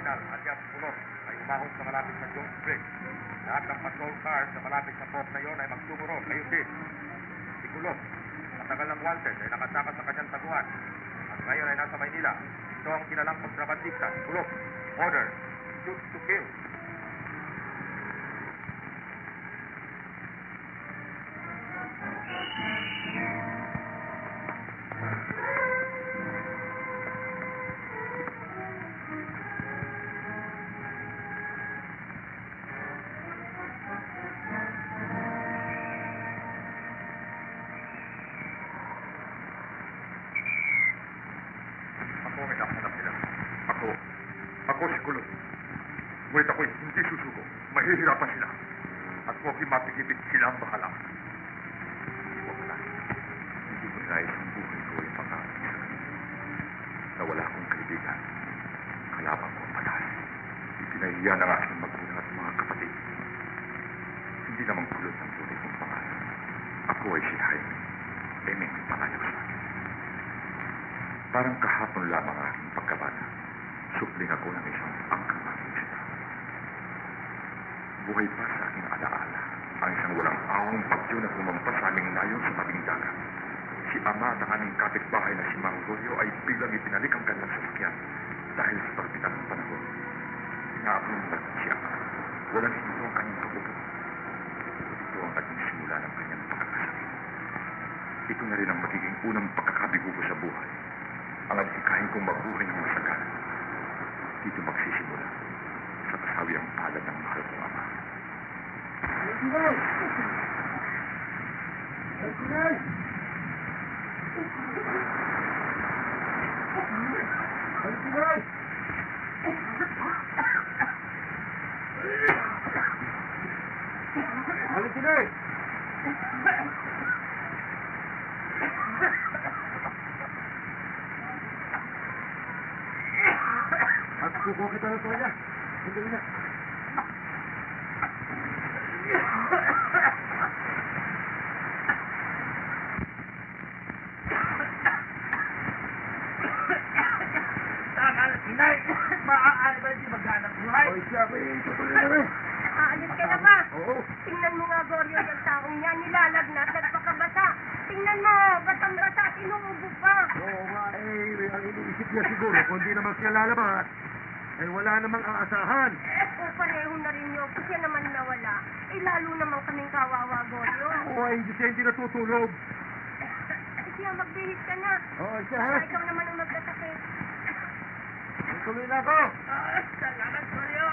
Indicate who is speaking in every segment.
Speaker 1: terminal at yung pulot ay umahon sa malapit sa Jones Bridge. Lahat ng patrol cars sa malapit sa port na yon ay magtumuron. Ngayon din, si Kulot, matagal ng wanted, ay nakasama sa kanyang taguan. At ngayon ay nasa Maynila. Ito ang kilalang kontrabandista, Kulot. Order, shoot to kill.
Speaker 2: Ako si Kulot. Ngunit ako'y hindi susuko. Mahihirapan sila. At huwag mapigipit sila ang bahala. Huwag na. Hindi ko nais ang buhay ko ay pangakit sa kanila. Nawala akong kaibigan. Kalaban ko ang patas. Ipinahiya ng aking magulang at mga kapatid. Hindi naman Kulot ang tunay kong pangalan. Ako ay si Jaime. Emeng ang pangalan sa akin. Parang kahapon lamang aking pagkabata. Supling ako ng isang angkang aking sila. Buhay pa sa aking alaala ang isang walang awang bagyo na pumampas sa aming layon sa tabing dagat. Si ama at ang aming kapitbahay na si Margorio ay biglang ipinalik ang kanyang sasakyan dahil sa pagpitan ng panahon. Pinaapunod si ama. Walang hinto ang kanyang kabuto. Ito ang naging simula ng kanyang pagkakasakit. Ito na rin ang magiging unang pagkakabigo ko sa buhay. Ang adhikahin kong mabuhay ng masagana. Dito magsisimula sa kasawi ang palad ng mahal kong ama.
Speaker 1: Kukuha kita ng toya. Hindi na. Tama na, Tinay. Maaari ba hindi maghanap buhay? O, siya ba yung tutuloy na rin?
Speaker 3: Aalis ka na ba?
Speaker 1: Oo.
Speaker 3: Tingnan mo nga, Goryo, yung taong yan. Nilalagnat, nagpakabasa. Tingnan mo, batang-basa, inuubo pa.
Speaker 1: Oo nga, ang iniisip niya siguro, kung di naman siya lalabas, ay wala namang aasahan.
Speaker 3: Kung pareho na rin nyo, kasi naman nawala, lalo naman kaming kawawa, Goryo.
Speaker 1: Oo, ay hindi siya hindi natutulog.
Speaker 3: Siya, magbihis ka na.
Speaker 1: Oo, siya ha?
Speaker 3: Ikaw naman ang magkasakit.
Speaker 1: Tuloy na ako.
Speaker 3: Salamat, Goryo.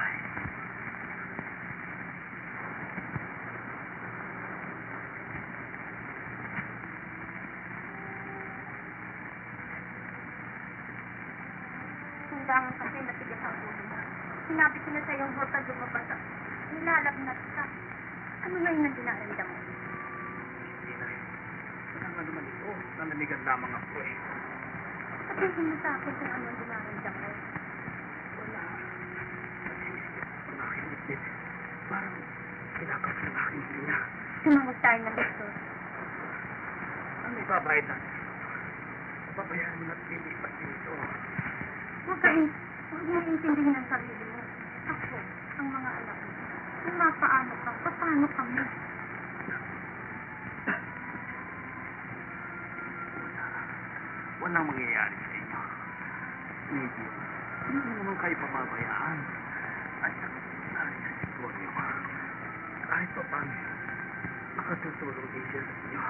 Speaker 3: Hindangan kasi matigas ang ulo mo. Sinabi ko na sa iyong huwag ka lumabas. Nilalagnat ka. Ano na yun ang dinaramdam mo?
Speaker 1: Hindi na rin. Wala nga naman ito. Nananigan lamang ako eh.
Speaker 3: Sabihin mo sa akin kung ano ang dinaramdam mo.
Speaker 1: Wala. Nagsisiyap ang aking dibdib. Parang kinakap ng aking hina.
Speaker 3: Sumangos tayo ng gusto.
Speaker 1: Ano ibabayad natin? Papabayaan mo na't lilipat dito.
Speaker 3: Huwag mo intindihin ang sarili mo. Ako, ang mga anak mo. Kung mapaano ka, paano kami?
Speaker 1: Walang mangyayari sa inyo. Hindi naman kayo pababayaan. At narin sa Gregorio. Kahit pa paano, nakatutulong din siya sa inyo.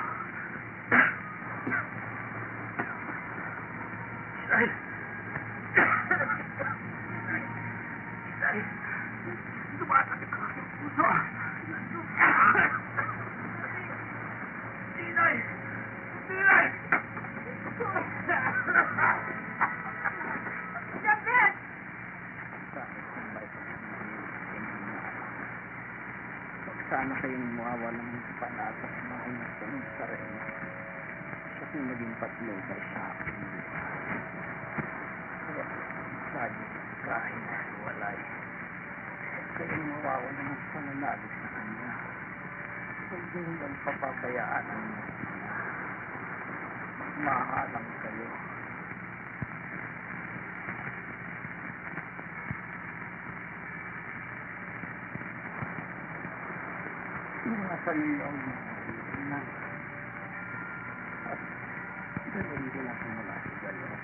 Speaker 1: Dahil, tumatakit ang aking puso. Tinay! Tinay!
Speaker 3: Jabet!
Speaker 4: Huwag sana kayong mawawalan ng panata sa mga anak kong sarili. Siya kung naging patnubay sa akin. Kaya, lagi kahit walay. Kayong mawawalan ng pananalig sa kanya. Huwag din ang papabayaan ang mahalang kayo. Nasa iyong na. At gano'n din ako mula sa gano'n.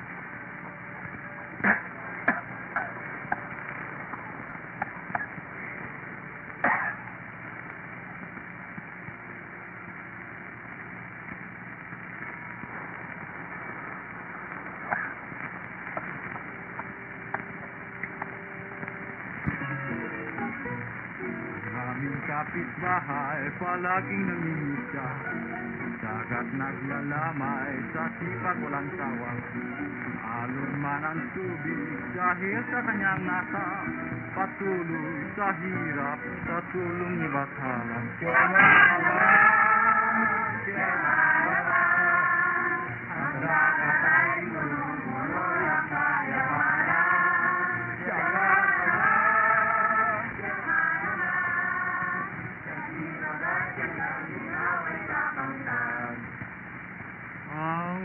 Speaker 5: Aming kapitbahay palaging nangingisya, dagat naglalamay sa sipag walang sawa. Alon man ang tubig dahil sa kanyang nasa, patuloy sa hirap sa tulong ni Batalang. Ang dagat ay lumuloy ang kayamanan. Ang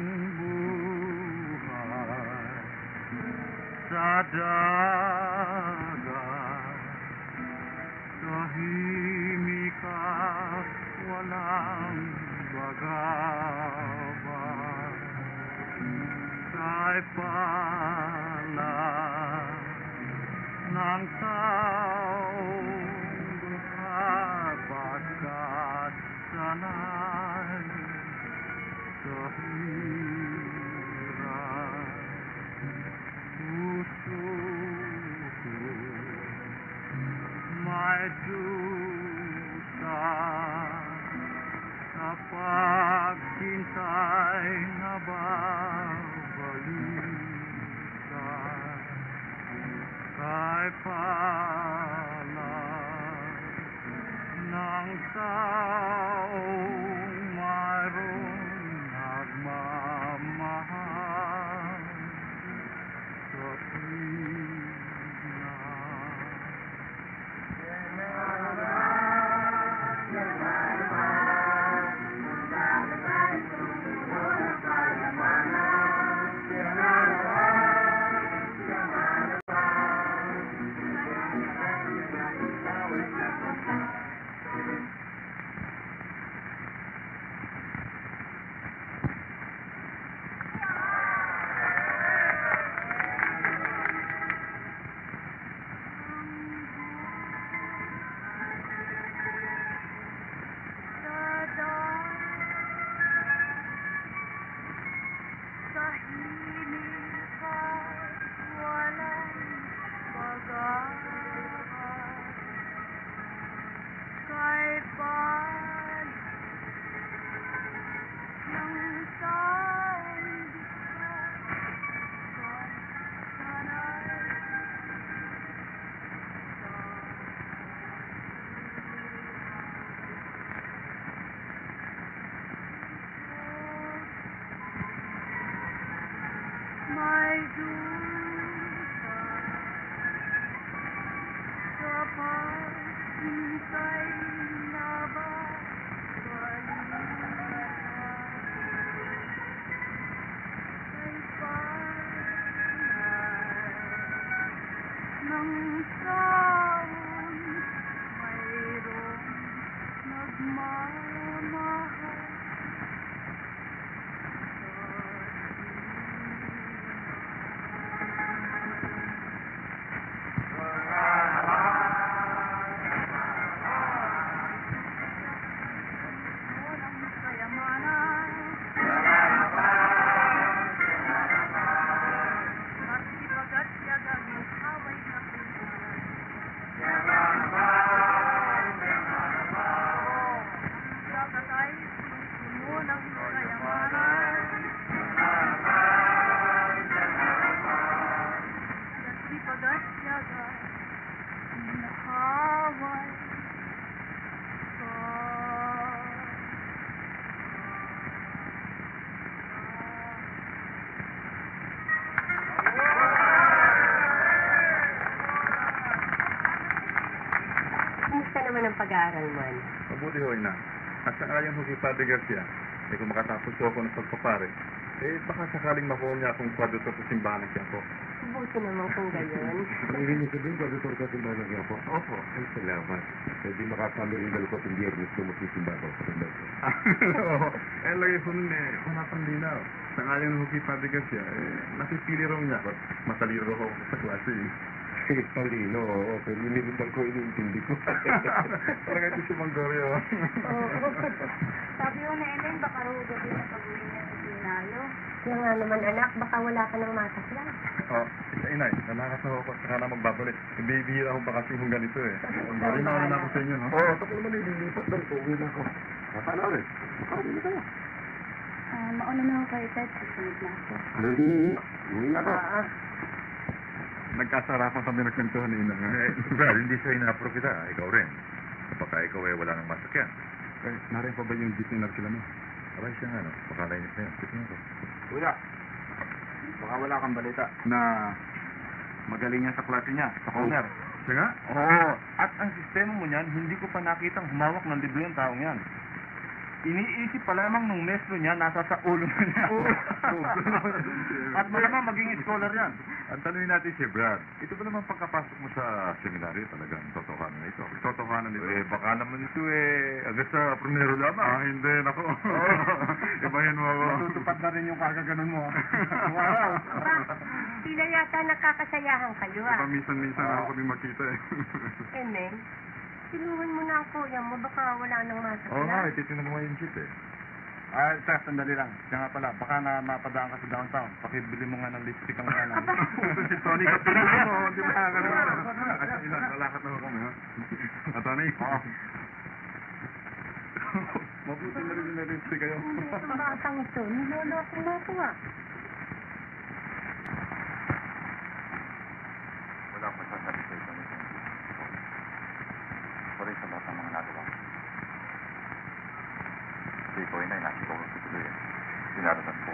Speaker 5: buhay sa dagat, tahimik at walang bagabag. Kay pala ng taong buhay pagkat sanay sa hirap. Puso ko may dusa sa paghintay na babalikan. Kay pala ng taong mayroong nagmamahal sa
Speaker 6: naman ang pag-aaral mo, anak?
Speaker 5: Mabuti ho, ina. At sa ayon ho kay Padre Garcia, kung makatapos ho ako ng pagpapare, baka sakaling makuha niya akong kwadro sa simbahan ng tiyan ko.
Speaker 6: Mabuti naman kung gayon.
Speaker 7: Ang hindi sabihin ko, Dr. Katimba na niya po.
Speaker 2: Opo.
Speaker 7: Ay, salamat. Pwede makapamiringal ko itong biyernes na magsisimba ko sa kandang ko.
Speaker 5: Oo. Eh, lagi po nun eh, panapang linaw. Sa ngayon ng Hockey Fabricant siya, napipili raw niya. Matalino raw ako sa klase eh.
Speaker 7: Talino, oo. Pero nilindang ko, iniintindi ko.
Speaker 5: Parang ito si Mangorio.
Speaker 3: Oo. Sabi ko na Ellen, baka raw gabi na pag-uwi niya ng Sinayo.
Speaker 6: Kaya nga naman anak, baka wala ka ng mataklan.
Speaker 5: Oo. Sa inay, nalakas na ako saka na magbabalik. Bibihira ako baka kung ganito eh. Marin na ako sa inyo, no?
Speaker 7: Oo, tapos naman ililipat lang ko. Uwi na ako. Nasaan ulit? Makakabili na kayo.
Speaker 3: Mauna na ako kay Ted. Susunod na ako.
Speaker 7: Ano hindi? Uwi na ako.
Speaker 5: Nagkasarapan kami nagkwentuhan ni Ina.
Speaker 2: Brad, hindi siya inapro kita. Ikaw rin. Baka ikaw eh wala nang masakyan.
Speaker 5: Eh, narin pa ba yung jeep ni Narcila mo?
Speaker 2: Aray siya nga, no? Baka nainis na yun. Tignan ko.
Speaker 5: Kuya, baka wala kang balita na magaling yan sa klase niya, sa corner.
Speaker 2: Siya nga?
Speaker 5: Oo, at ang sistema mo niyan, hindi ko pa nakitang humawak ng libro yung taong yan. Iniisip pa lamang nung maestro niya, nasa sa ulo na niya. At malamang maging scholar yan.
Speaker 2: Ang tanongin natin si Brad, ito ba naman pagkapasok mo sa seminaryo talagang totohanan na ito?
Speaker 5: Totohanan nito.
Speaker 2: Eh, baka naman ito agad sa primero lamang.
Speaker 5: Hindi, nako. Ibahin mo ako. Matutupad na rin yung kagaganon mo. Wow.
Speaker 6: Sila yata nakakasayahan kayo
Speaker 5: Minsan-minsan ako kami makita eh.
Speaker 6: Emel, tulungan mo na ang kuya mo, baka wala nang masakyan.
Speaker 2: Oo nga, ititinag mo yung jeep eh.
Speaker 5: Sandali lang. Kaya nga pala, baka na mapadaan ka sa downtown. Pakibili mo nga ng lipstick ang mga
Speaker 6: Aba.
Speaker 5: Si Tony, katulungan mo. Di ba? Ilan, lalakad na ako kami, ha? Tony? Oo. Mabuti na rin yung lipstick kayo.
Speaker 3: Itong batang ito, niloloko mo ako
Speaker 2: Wala akong sasabi sa ito. Sorry sa lahat ng mga nagawa. Kasi ikaw ay nasigaw ko tuloy eh. Sinarasan po.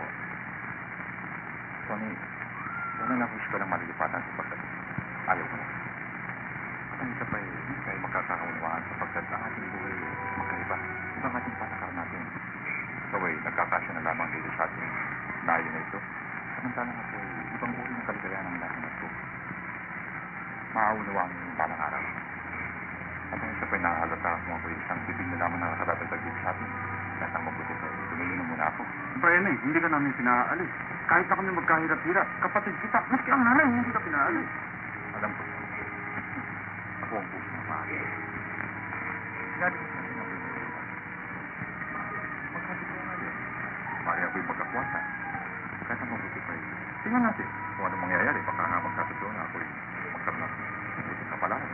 Speaker 2: Tony, sana na-push ka lang malilipatan sapagkat ayaw ko na. At ang isa pa eh, hindi tayo magkakaunawaan sapagkat ang ating buhay magkaiba. Ibang ating patakar natin. Ikaw ay nagkakasya na lamang dito sa ating nayo na ito. Samantalang ako ay ibang uri ng kaligayahan ng lahat ng ito. Maaunawaan mo yung balang araw. At ang isa pa'y nakahalata kung ako isang bibig na lamang nakakadadagdag dito sa atin. At ang mabuti pa, tumingin mo muna ako.
Speaker 5: Brian eh, hindi ka namin pinaalis. Kahit na kami magkahirap-hirap, kapatid kita, maski ang nanay, hindi ka pinaalis.
Speaker 2: Alam ko. Ako ang puso ng maaari. Sinabi ko sa akin ang pinag-iwan. Magkabit ko nga yun. Maaari ako'y magkakwata. Kahit ang mabuti pa yun. Tingnan natin kung anong mangyayari. Baka nga magkabit ko na ako'y magkaroon ng mabuting kapalaran.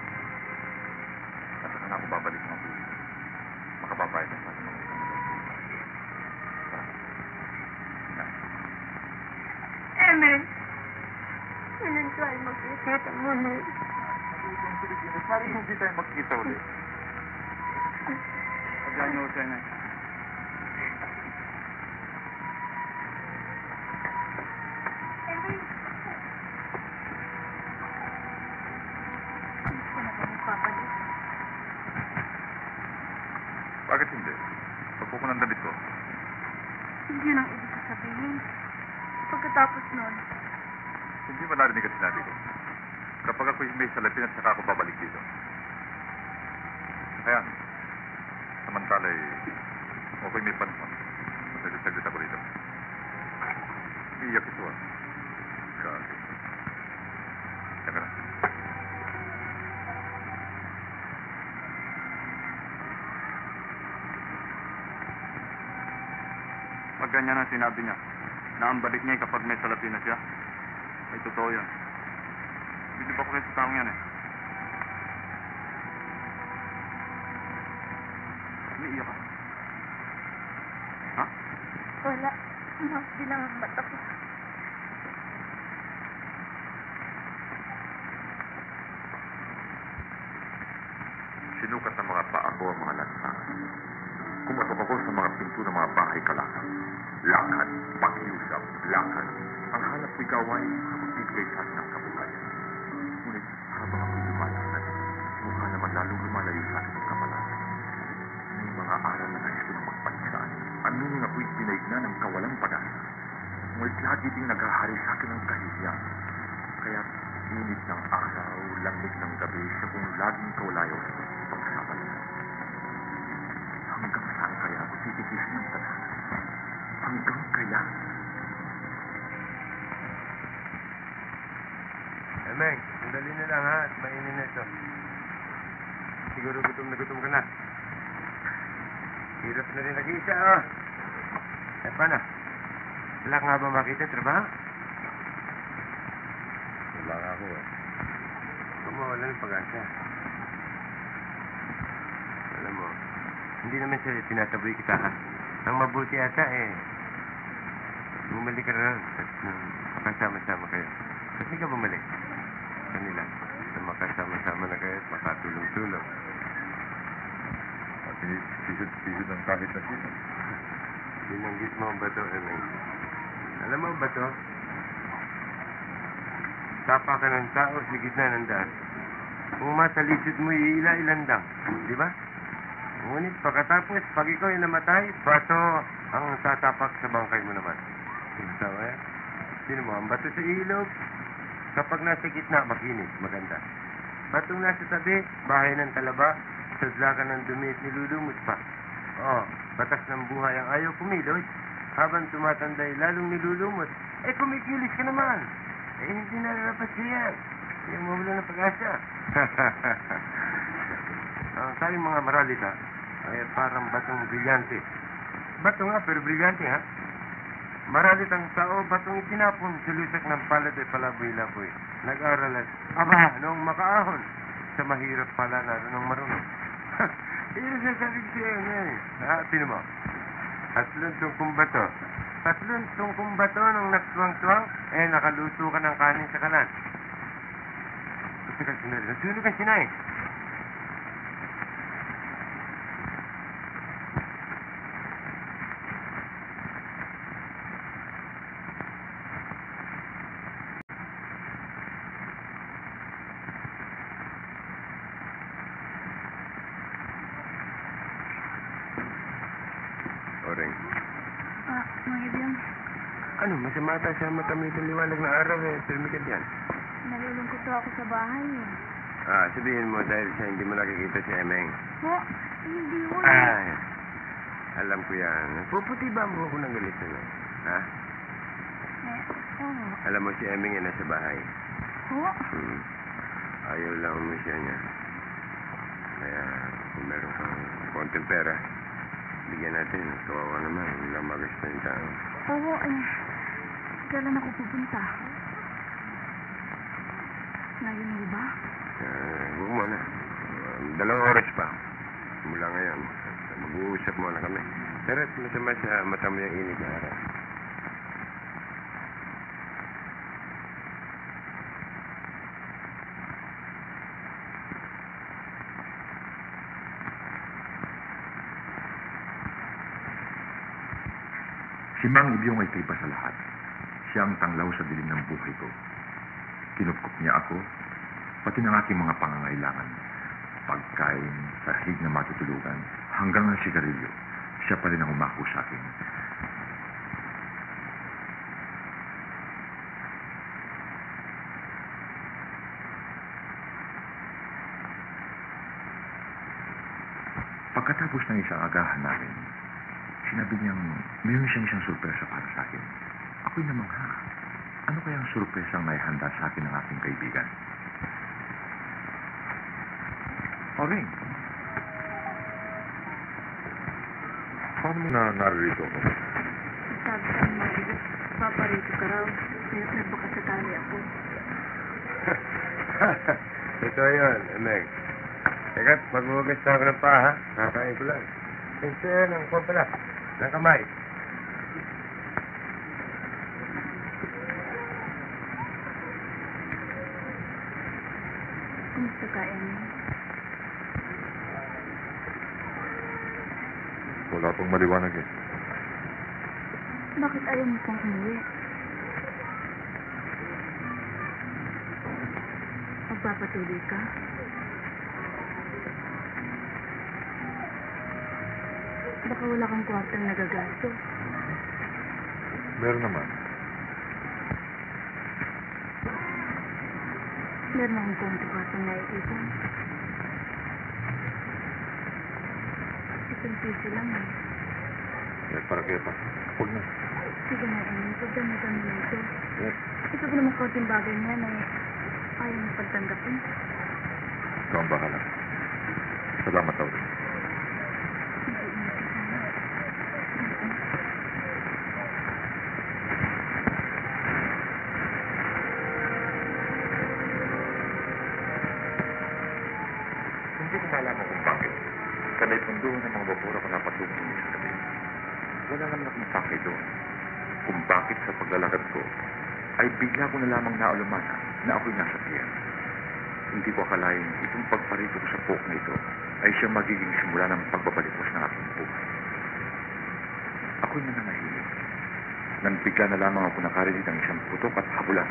Speaker 2: At saka na ako babalik ng buhay. Makababayad na sa akin mga isang
Speaker 3: Emel, ganun tayo magkikita muli.
Speaker 2: Sorry, hindi tayo magkita ulit.
Speaker 5: Pagyan niyo siya na.
Speaker 3: Emel, hindi ka na ba magpapalik?
Speaker 2: Bakit hindi? Pagpo ko ng damit ko.
Speaker 3: Hindi yun ang ibig sabihin. Pagkatapos nun,
Speaker 2: Hindi mo narinig ang sinabi ko. Kapag ako'y may salapin at saka ako babalik dito. Ayan. Samantala'y ako'y may panahon. Masaglit-saglit ako rito. Iiyak ito ah. Kasi. Teka na.
Speaker 5: Pag ganyan ang sinabi niya, na ang balik niya ay kapag may salapi na siya, ay totoo yan. Hindi ba ko rin sa taong yan eh? Umiiyak ka. Ha?
Speaker 3: wala. Mas bilang ang mata ko.
Speaker 2: Sinukat ng mga paa ko ang mga lansangan. Kumatok ako sa mga pinto ng mga bahay kalakal. Lakad, pakiusap, lakad. Ang hanap ko'y gawain na magbibigay sa akin ng kabuhayan. Ngunit habang ako'y lumalakad, mukha naman lalong lumalayo sa akin ng kapalaran. May mga aral na nais ko ng magpansaan. Anong ako'y pinaigna ng kawalang pag-asa. Ngunit lagi ding naghahari sa akin ng kahihiyan. Kaya init ng araw, lamig ng gabi, siya kung laging kaulayo pag-usapan nila. Hanggang saan kaya ako titigisin ng tanan? Hanggang kailan?
Speaker 1: Meng, sandali na lang ha, at mainin na ito. Siguro gutom na gutom ka na. Hirap na rin nag-iisa, ah. Eh, paano? Wala ka nga ba makita yung trabaho?
Speaker 2: Wala nga ako eh.
Speaker 1: Wala ng pag-asa. Alam mo, hindi naman siya tinataboy kita, ha? Ang mabuti ata, bumalik ka na at makasama-sama kayo. Kasi ka bumalik kanila na makasama-sama na kayo at makatulong-tulong.
Speaker 2: At sinisisod ng kahit na sino.
Speaker 1: Binanggit mo ba ito, Emeng? Alam mo ba ito? Tapa ka ng tao sa gitna ng daan. Kung matalisod mo, iila-ilandang. Di ba? Ngunit pagkatapos, pag ikaw ay namatay, bato ang tatapak sa bangkay mo naman. Tama yan? Sino mo? Ang bato sa ilog. Kapag nasa gitna, makinis, maganda. Batong nasa tabi, bahay ng talaba, sadlakan ng dumi at nilulumot pa. Oo, batas ng buhay ang ayaw kumilos. Habang tumatanda, lalong nilulumot. Kumikilis ka naman. Hindi nararapat siya. Hindi mawala ng pag-asa. Tayong mga maralita ay parang batong brilyante. Bato nga, pero brilyante, ha? Maralit ang tao, batong itinapon sa lusak ng palad ay palaboy-laboy. Nag-aral at, noong makaahon, sa mahirap pala nung marunong. Iyon siya sabi siya yun, Tino mo? Tatlong tungkong bato. Tatlong tungkong bato nung nagtuwang-tuwang, nakaluto ka ng kanin sa kalan. Gusto ka sinari. Nasunog ang sinay. Oreng.
Speaker 3: Mayroon.
Speaker 1: Ano, masama tayo sa mata mo itong liwanag na araw Permikan yan.
Speaker 3: Nalulungkot ako sa bahay
Speaker 1: Sabihin mo dahil siya hindi mo nakikita si Emeng.
Speaker 3: Hindi ko
Speaker 1: Alam ko yan. Puputi ba mo ako ng galit na? Ha? Alam mo si Emeng yan nasa bahay. Ayaw lang mo siya niya. Kaya kung meron kang konting pera, bigyan natin. Kawawa naman. Hindi lang magasta yung tao.
Speaker 3: Kailan ako pupunta? Ngayon mo ba?
Speaker 1: Huwag mo na. 2 oras pa. Mula ngayon. Mag-uusap muna kami. Pero masama sa mata mo yung init na araw.
Speaker 2: Si Mang Ibyong ay kaiba sa lahat. Siya ang tanglaw sa dilim ng buhay ko. Kinupkup niya ako, pati ng aking mga pangangailangan. Pagkain, sahig na matutulugan, hanggang ng sigarilyo. Siya pa rin ang umako sa akin. Pagkatapos ng isang agahan namin, sinabi niyang mayroon siyang isang sorpresa para sa akin. Ako'y namangha. Ano kaya ang sorpresa ang naihanda sa akin ng aking kaibigan? Oring. Paano mo na narito ako?
Speaker 3: Sabi sa mga paparito ka raw. Nagbakasakali ako.
Speaker 1: Ito yun, Emeng. Teka, maghuhugas na ako ng paa, ha? Kakain ko lang. Ito yun, ang kuwan pala. Ng kamay.
Speaker 3: Kumusta ka, Emmy?
Speaker 2: Wala pang maliwanag eh.
Speaker 3: Bakit ayaw mo pang umuwi? Magpapatuloy ka? Baka wala kang kwartang nagagasto.
Speaker 2: Meron naman.
Speaker 3: Meron akong konti pa sa naiipon. Isang piso lang eh.
Speaker 2: Para kaya pa. Huwag na.
Speaker 3: Sige na, Emil. Pagdamitan mo na ito.
Speaker 2: Yes.
Speaker 3: Ito pa naman konting bagay niya na ayaw mo pagtanggapin.
Speaker 2: Ikaw ang bahala. Salamat, Audrey.
Speaker 3: Hindi mo kasama.
Speaker 2: Hindi ko malaman kung bakit. Sa may punduhan ng mga vapor ako napatungo ng isang gabi. Wala naman akong pakay doon. Kung bakit sa paglalakad ko, ay bigla ko na lamang naalaman na ako'y nasa piyan. Hindi ko akalain itong pagparito ko sa pok na ito ay siyang magiging simula ng pagbabalikos ng aking buhay. Ako'y nananahimik. Nang bigla na lamang ako nakarinig ng isang putok at habulan.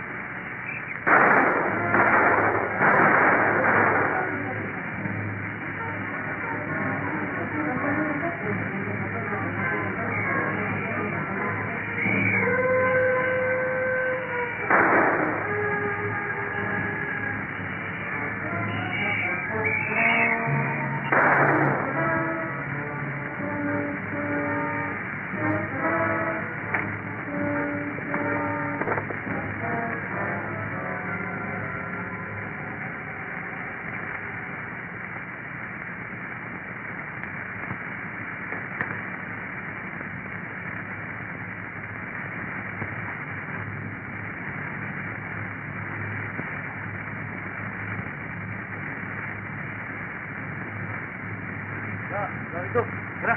Speaker 1: Ito, tara.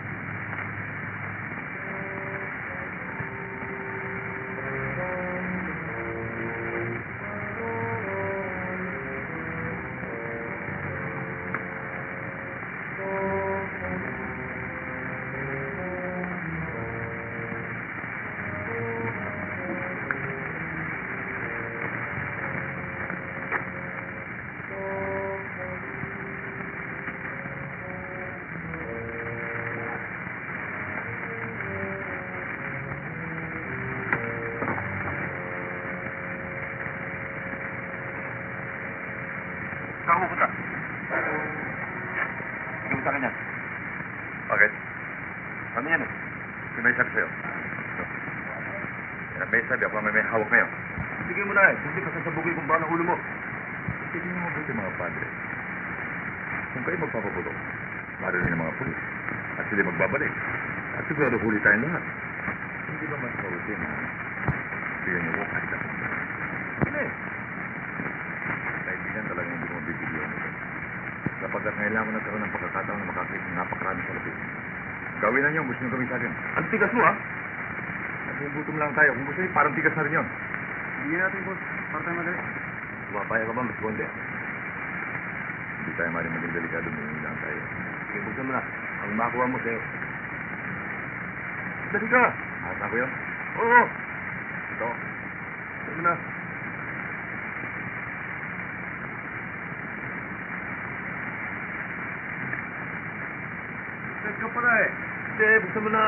Speaker 2: Saan ko punta? Sige mo sa akin yan. Bakit? Ano yan eh? Si may sabi sa'yo. Yan ang may sabi. Ako ang may hawak ngayon. Sige mo na eh. Hindi ka sasabugin kung baka ng ulo mo. Sige mo mabuti mga padre. Kung kayo magpapaputok, marinig ng mga pulis. At sila magbabalik. At sigurado huli tayong lahat. Hindi ba mas mabuti na bigyan niyo ko kahit ako? Sige na eh. Kaibigan talagang hindi mo bibigyan nito. Sapagkat ngayon ko nagkaroon ng pagkakataon na makakita ng napakarami sa lapit. Gawin na niyo, gusto niyo gawin sa akin. Ang tigas mo ha? Nagugutom lang tayo. Kung gusto niyo, parang tigas na rin yun.
Speaker 5: Bigyan natin, boss. Para tayo madali.
Speaker 2: Pumapaya ka ba, Mas Bonde? Hindi tayo maaaring maging delikado, may lang tayo. Sige, buksan mo na. Ang makuha mo sa'yo. Dali ka! Ahas na ko yun? Oo! Ito. Buksan mo na. Buksan ka pala eh. Hindi, buksan mo na.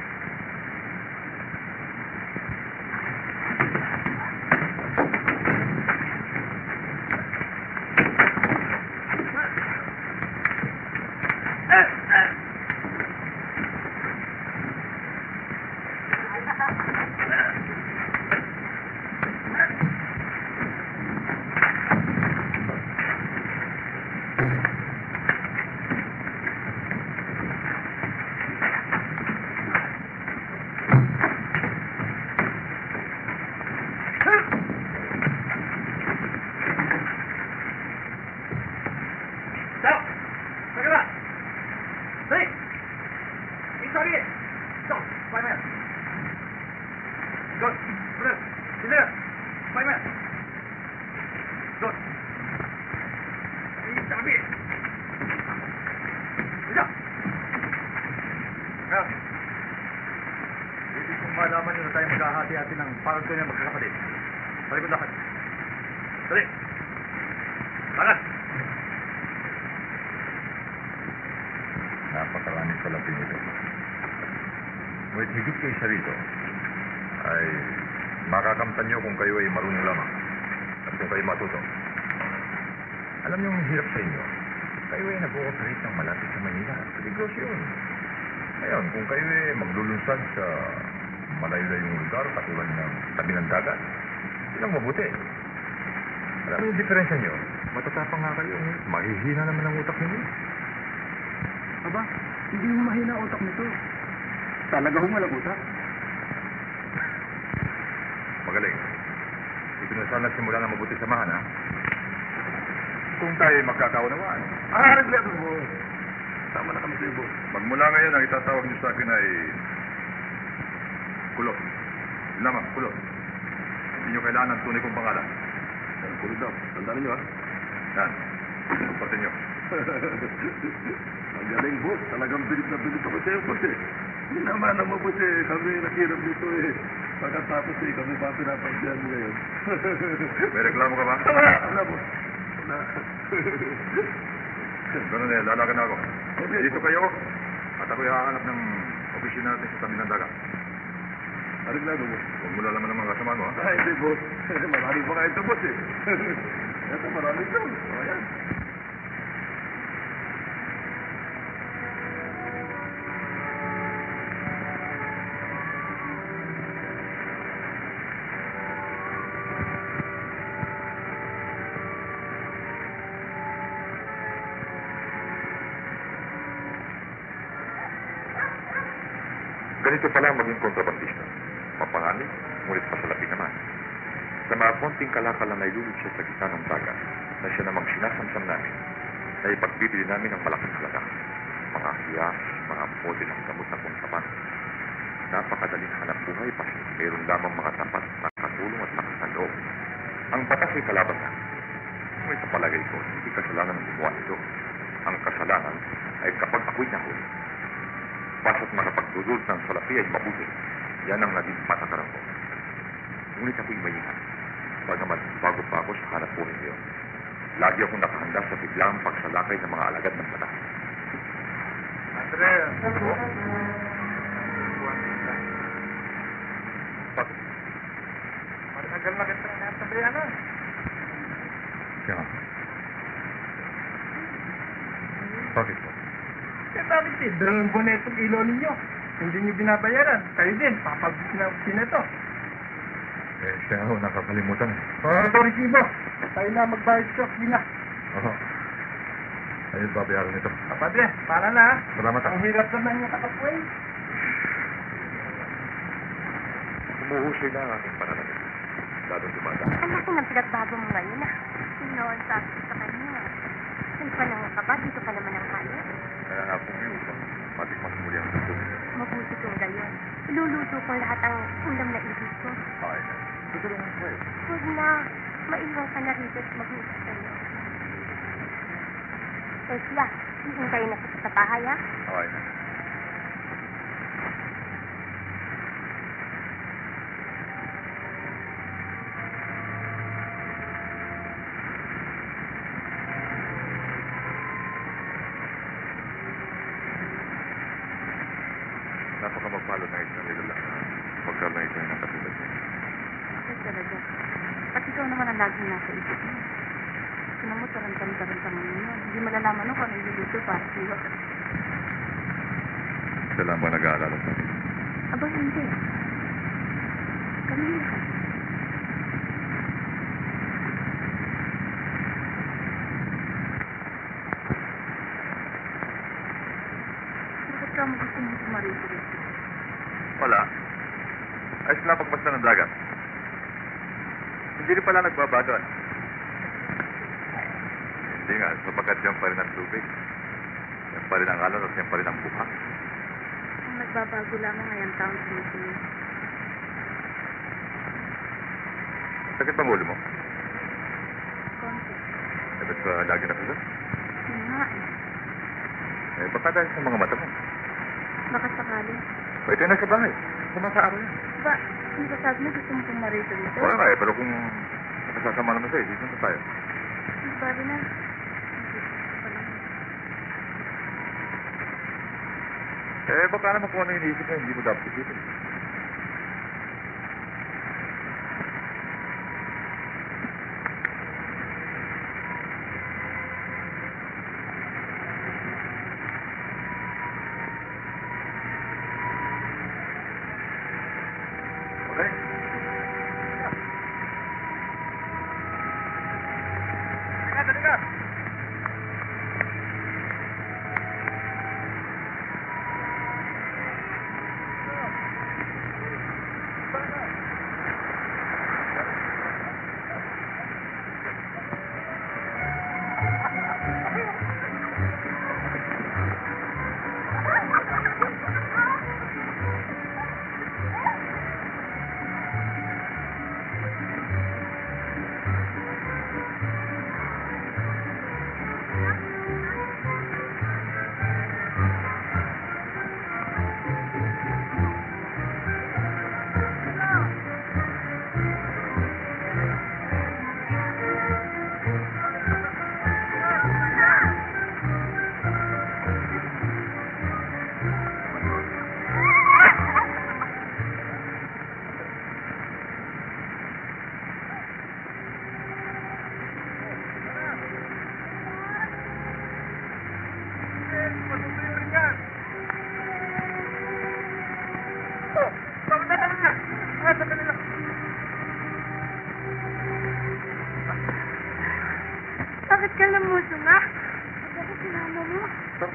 Speaker 2: Hindi kong malaman nyo na tayo maghahati-hati ng parang ko niya magkakapatid. Talikod lakad. Dali! Lakad! Napakarami pala pinito. Ngunit higit kayo sa rito, ay makakamtan nyo kung kayo ay marunong lamang. At kung kayo matuto. Alam niyo ang hirap sa inyo. Kayo ay nag-ooperate ng malapit sa Manila. Sa negosyo yun. Ngayon, kung kayo ay maglulunsad sa malayo-layong lugar katulad ng tabi ng dagat, yun ang mabuti. Alam niyo yung diferensya niyo? Matatapang nga kayo. Mahihina naman ang utak ninyo.
Speaker 4: Aba, hindi mo mahina ang utak nito. Talaga hong walang utak.
Speaker 2: Magaling. Dito na sana simula ng mabuti samahan, ha? Kung tayo ay magkakaunawaan.
Speaker 4: Reglado mo. Tama na kami sa iyo, boss.
Speaker 2: Magmula ngayon, ang itatawag niyo sa akin ay Kulot. Yun lamang, Kulot. Hindi niyo kailangan ng tunay kong pangalan.
Speaker 7: Kulot daw. Tandaan niyo, ha?
Speaker 2: Yan. Pagpatin niyo.
Speaker 7: Ang galing, boss. Talagang bilip na bilip ako sa'yo, boss, eh. Hindi naman ang boss, eh. Kami nakirap dito, eh. Pagkatapos, eh, kami pa pinapansiyan ngayon.
Speaker 2: May reklamo ka ba?
Speaker 7: Wala, boss. Wala.
Speaker 2: Ganun eh, lalagan ako.
Speaker 7: Okay.
Speaker 2: Dito kayo, at ako'y hahanap ng opisina natin sa tabi ng dagat.
Speaker 7: Reglado, boss.
Speaker 2: Huwag mo lalaman ng mga kasama mo, ha?
Speaker 7: Ay, hindi, boss. Maraming pa kayo ito, boss, eh. Ito, maraming ito. O, yan.
Speaker 2: Ganito pala maging kontrabandista. Mapanganib, ngunit masalapi naman. Sa mga konting kalakal na nailulod siya sa gitna ng dagat, na siya namang sinasamsam namin, na ipagbibili namin ng malaking halaga. Mga hiyas, mga bote ng gamot na kontraban. Napakadaling hanap buhay pa siya. Mayroon lamang mga tapat, nakatulong at nakasaloob. Ang batas ay kalaban na. Ngunit sa palagay ko, hindi kasalanan ng gumawa nito. Ang kasalanan ay kapag ako'y nahuli. Basta't makapagdudod ng salapi ay mabuti. Yan ang naging patakaran ko. Ngunit ako'y maingat. Bagamat bago pa ako sa hanap buhay ngayon. Lagi akong nakahanda sa biglang pagsalakay ng mga alagad ng batas.
Speaker 1: Andrea!
Speaker 2: Oo? Bakit?
Speaker 1: Matagal na kita nasabayan na.
Speaker 2: Kaya nga. Bakit po?
Speaker 1: Eh, bakit eh? Dalawang buwan na itong ilaw ninyo. Hindi nyo binabayaran. Kayo din, papabisin na opisina ito.
Speaker 2: Eh, siya nga ho, nakakalimutan.
Speaker 1: Ito, resibo. Tayo na magbayad sa opisina.
Speaker 2: Oo. Ayun, babayaran ito.
Speaker 1: Padre, para na ha.
Speaker 2: Salamat, ha.
Speaker 1: Ang hirap naman yung katapuin.
Speaker 2: Umuhusay na ang aking pananamit. Lalong dumadaan.
Speaker 6: Ang laki ng pinagbago mo ngayon ah. Sino ang sabi ko sa kanya? Saan pa nang ka ba? Dito pa naman ang kaya.
Speaker 2: Kaya nga pong may upang matikmas muli ang gusto niyo.
Speaker 6: Mabuti kong gayon. Iluluto ko lahat ang ulam na ibig ko.
Speaker 2: Okay na. Tutulungan ko kayo.
Speaker 6: Huwag na. Maiwan ka na rito at mag-uusap tayo. Eh siya, hihintayin na kita sa bahay ha.
Speaker 2: Okay na. Napakamagpalo na isang nilalang na magkaroon na ito ng katulad niya.
Speaker 3: Ay, talaga. At ikaw naman ang laging nasa isip mo. Sino mo, tarantan-tarantan mo yun. Hindi malalaman ako kung ano yung dito para sa'yo.
Speaker 2: Siya lang ba nag-aalala sa akin?
Speaker 3: Aba, hindi. Kami lahat. Bakit ka mo gusto mong tumarito dito?
Speaker 2: Wala. Ayos lang pagbasta ng dagat. Hindi rin pala nagbaba doon. Hindi nga, sapagkat yan pa rin ang tubig. Yan pa rin ang alon at yan pa rin ang buha.
Speaker 3: Ang nagbabago lamang ay ang taong sumusunod.
Speaker 2: Sakit bang ulo mo?
Speaker 3: Konti.
Speaker 2: Eh, ba't ka lagi nakasal?
Speaker 3: Yun nga eh.
Speaker 2: Eh, baka dahil sa mga mata mo.
Speaker 3: Baka sakali.
Speaker 2: Pwede na sa bahay. Kumasaro yan.
Speaker 3: Ba, hindi ba sabi mo gusto mo tumarito dito?
Speaker 2: Wala nga eh, pero kung nakasasama naman sa'yo, dito na tayo.
Speaker 3: Sabi na.
Speaker 2: Eh, baka naman kung ano yung iniisip mo, hindi mo dapat isipin.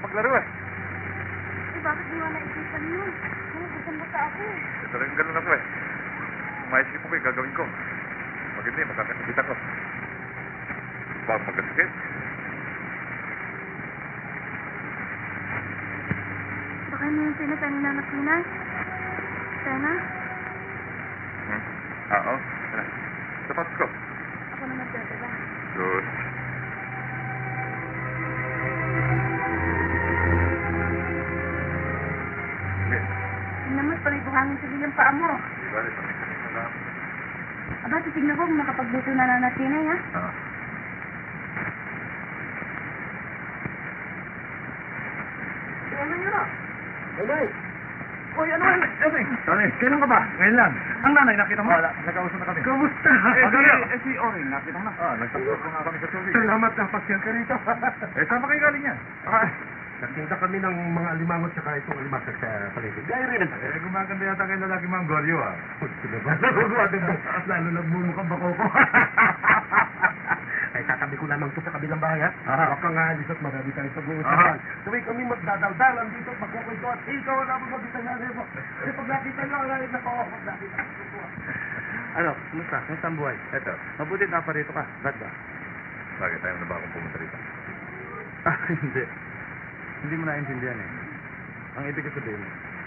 Speaker 2: maglaro eh.
Speaker 3: Eh, bakit di nga naisipan yun? Gusto ako eh.
Speaker 2: Talagang ganun ako eh. Kung maisip ko gagawin ko. Pag hindi, makakakita ko. Baka magkasakit.
Speaker 3: Baka mo yung tinatanin na nakinay? Sana?
Speaker 2: Oo. Sapat ko.
Speaker 3: Ako na magdadala.
Speaker 2: Good. Okay.
Speaker 3: Tingnan mo, pala buhangin sa bilang paa mo.
Speaker 2: Di ba? Wala.
Speaker 3: Aba, titignan ko kung nakapagbuto na na natinay, ha?
Speaker 2: Ah.
Speaker 4: Ano nyo na? Ay,
Speaker 5: Uy, ano ba? Tony, kailan ka ba? Ngayon lang. Ang nanay, nakita mo? Wala, nagkausap na kami. Kamusta? Si Orin, nakita mo na. Nagtagpo nga kami sa tubig. Salamat na pasyal ka rito. Saan pa kayo galing yan?
Speaker 7: Nagtinda kami ng mga alimangot tsaka itong alimasag sa paligid. Gaya rin.
Speaker 5: Gumaganda yata kayo lalaki mga goryo, ah.
Speaker 7: Sino ba? Lalo nagmumukhang bako ko. Ay, tatabi ko lamang ito sa kabilang bahay, ha? Huwag kang alis at marami tayong pag-uusapan. Tuwing kami magdadaldalan dito, magkukwento at ikaw ang naman mabitanganin mo. Kasi pag nakita nyo, alayin ako. Pag nakita ko.
Speaker 5: Ano, kumusta? Kumusta ang buhay?
Speaker 2: Eto.
Speaker 5: Mabuti na pa rito ka. Ba't ba?
Speaker 2: Bakit tayo na ba akong pumunta rito?
Speaker 5: Hindi. Hindi mo naintindihan eh. Ang ibig ko sabihin,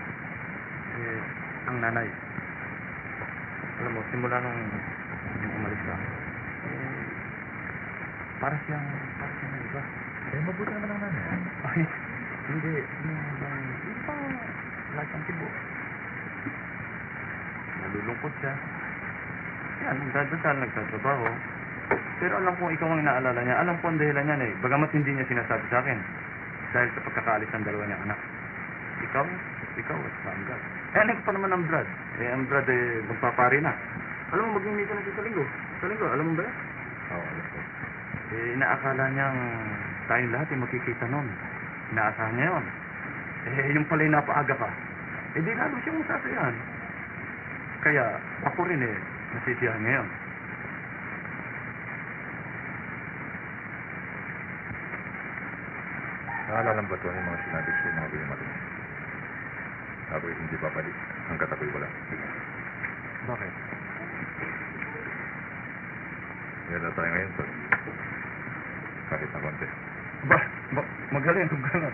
Speaker 5: ang nanay. Alam mo, simula nung umalis ka, para siyang iba.
Speaker 2: Mabuti naman ang nanay.
Speaker 5: Ay, hindi. Hindi pa lahat ang tibo. Nalulungkot siya. Yan, nagdadasal, nagtatrabaho. Pero alam kong ikaw ang inaalala niya. Alam ko ang dahilan niyan eh. Bagamat hindi niya sinasabi sa akin. Dahil sa pagkakaalis ng dalawa niyang anak. Ikaw at ang Brad. Alam ko pa naman ang Brad. Ang Brad magpapari na. Alam mo, mag-iimik ka na sa linggo. Sa linggo, alam mo ba yan?
Speaker 2: Oo, alam ko.
Speaker 5: Inaakala niyang tayong lahat makikita noon. Inaasahan niya yun. Yung pala'y napaaga pa. Di lalo siyang masasayahan. Kaya ako rin nasisiyahan ngayon.
Speaker 2: Naalala ba ito yung mga sinabi ko sa mga binamatay? Ako'y hindi babalik hanggat ako'y wala.
Speaker 5: Bakit?
Speaker 2: Yan na tayo ngayon, sir. Kahit na konti.
Speaker 5: Magaling kung gano'n.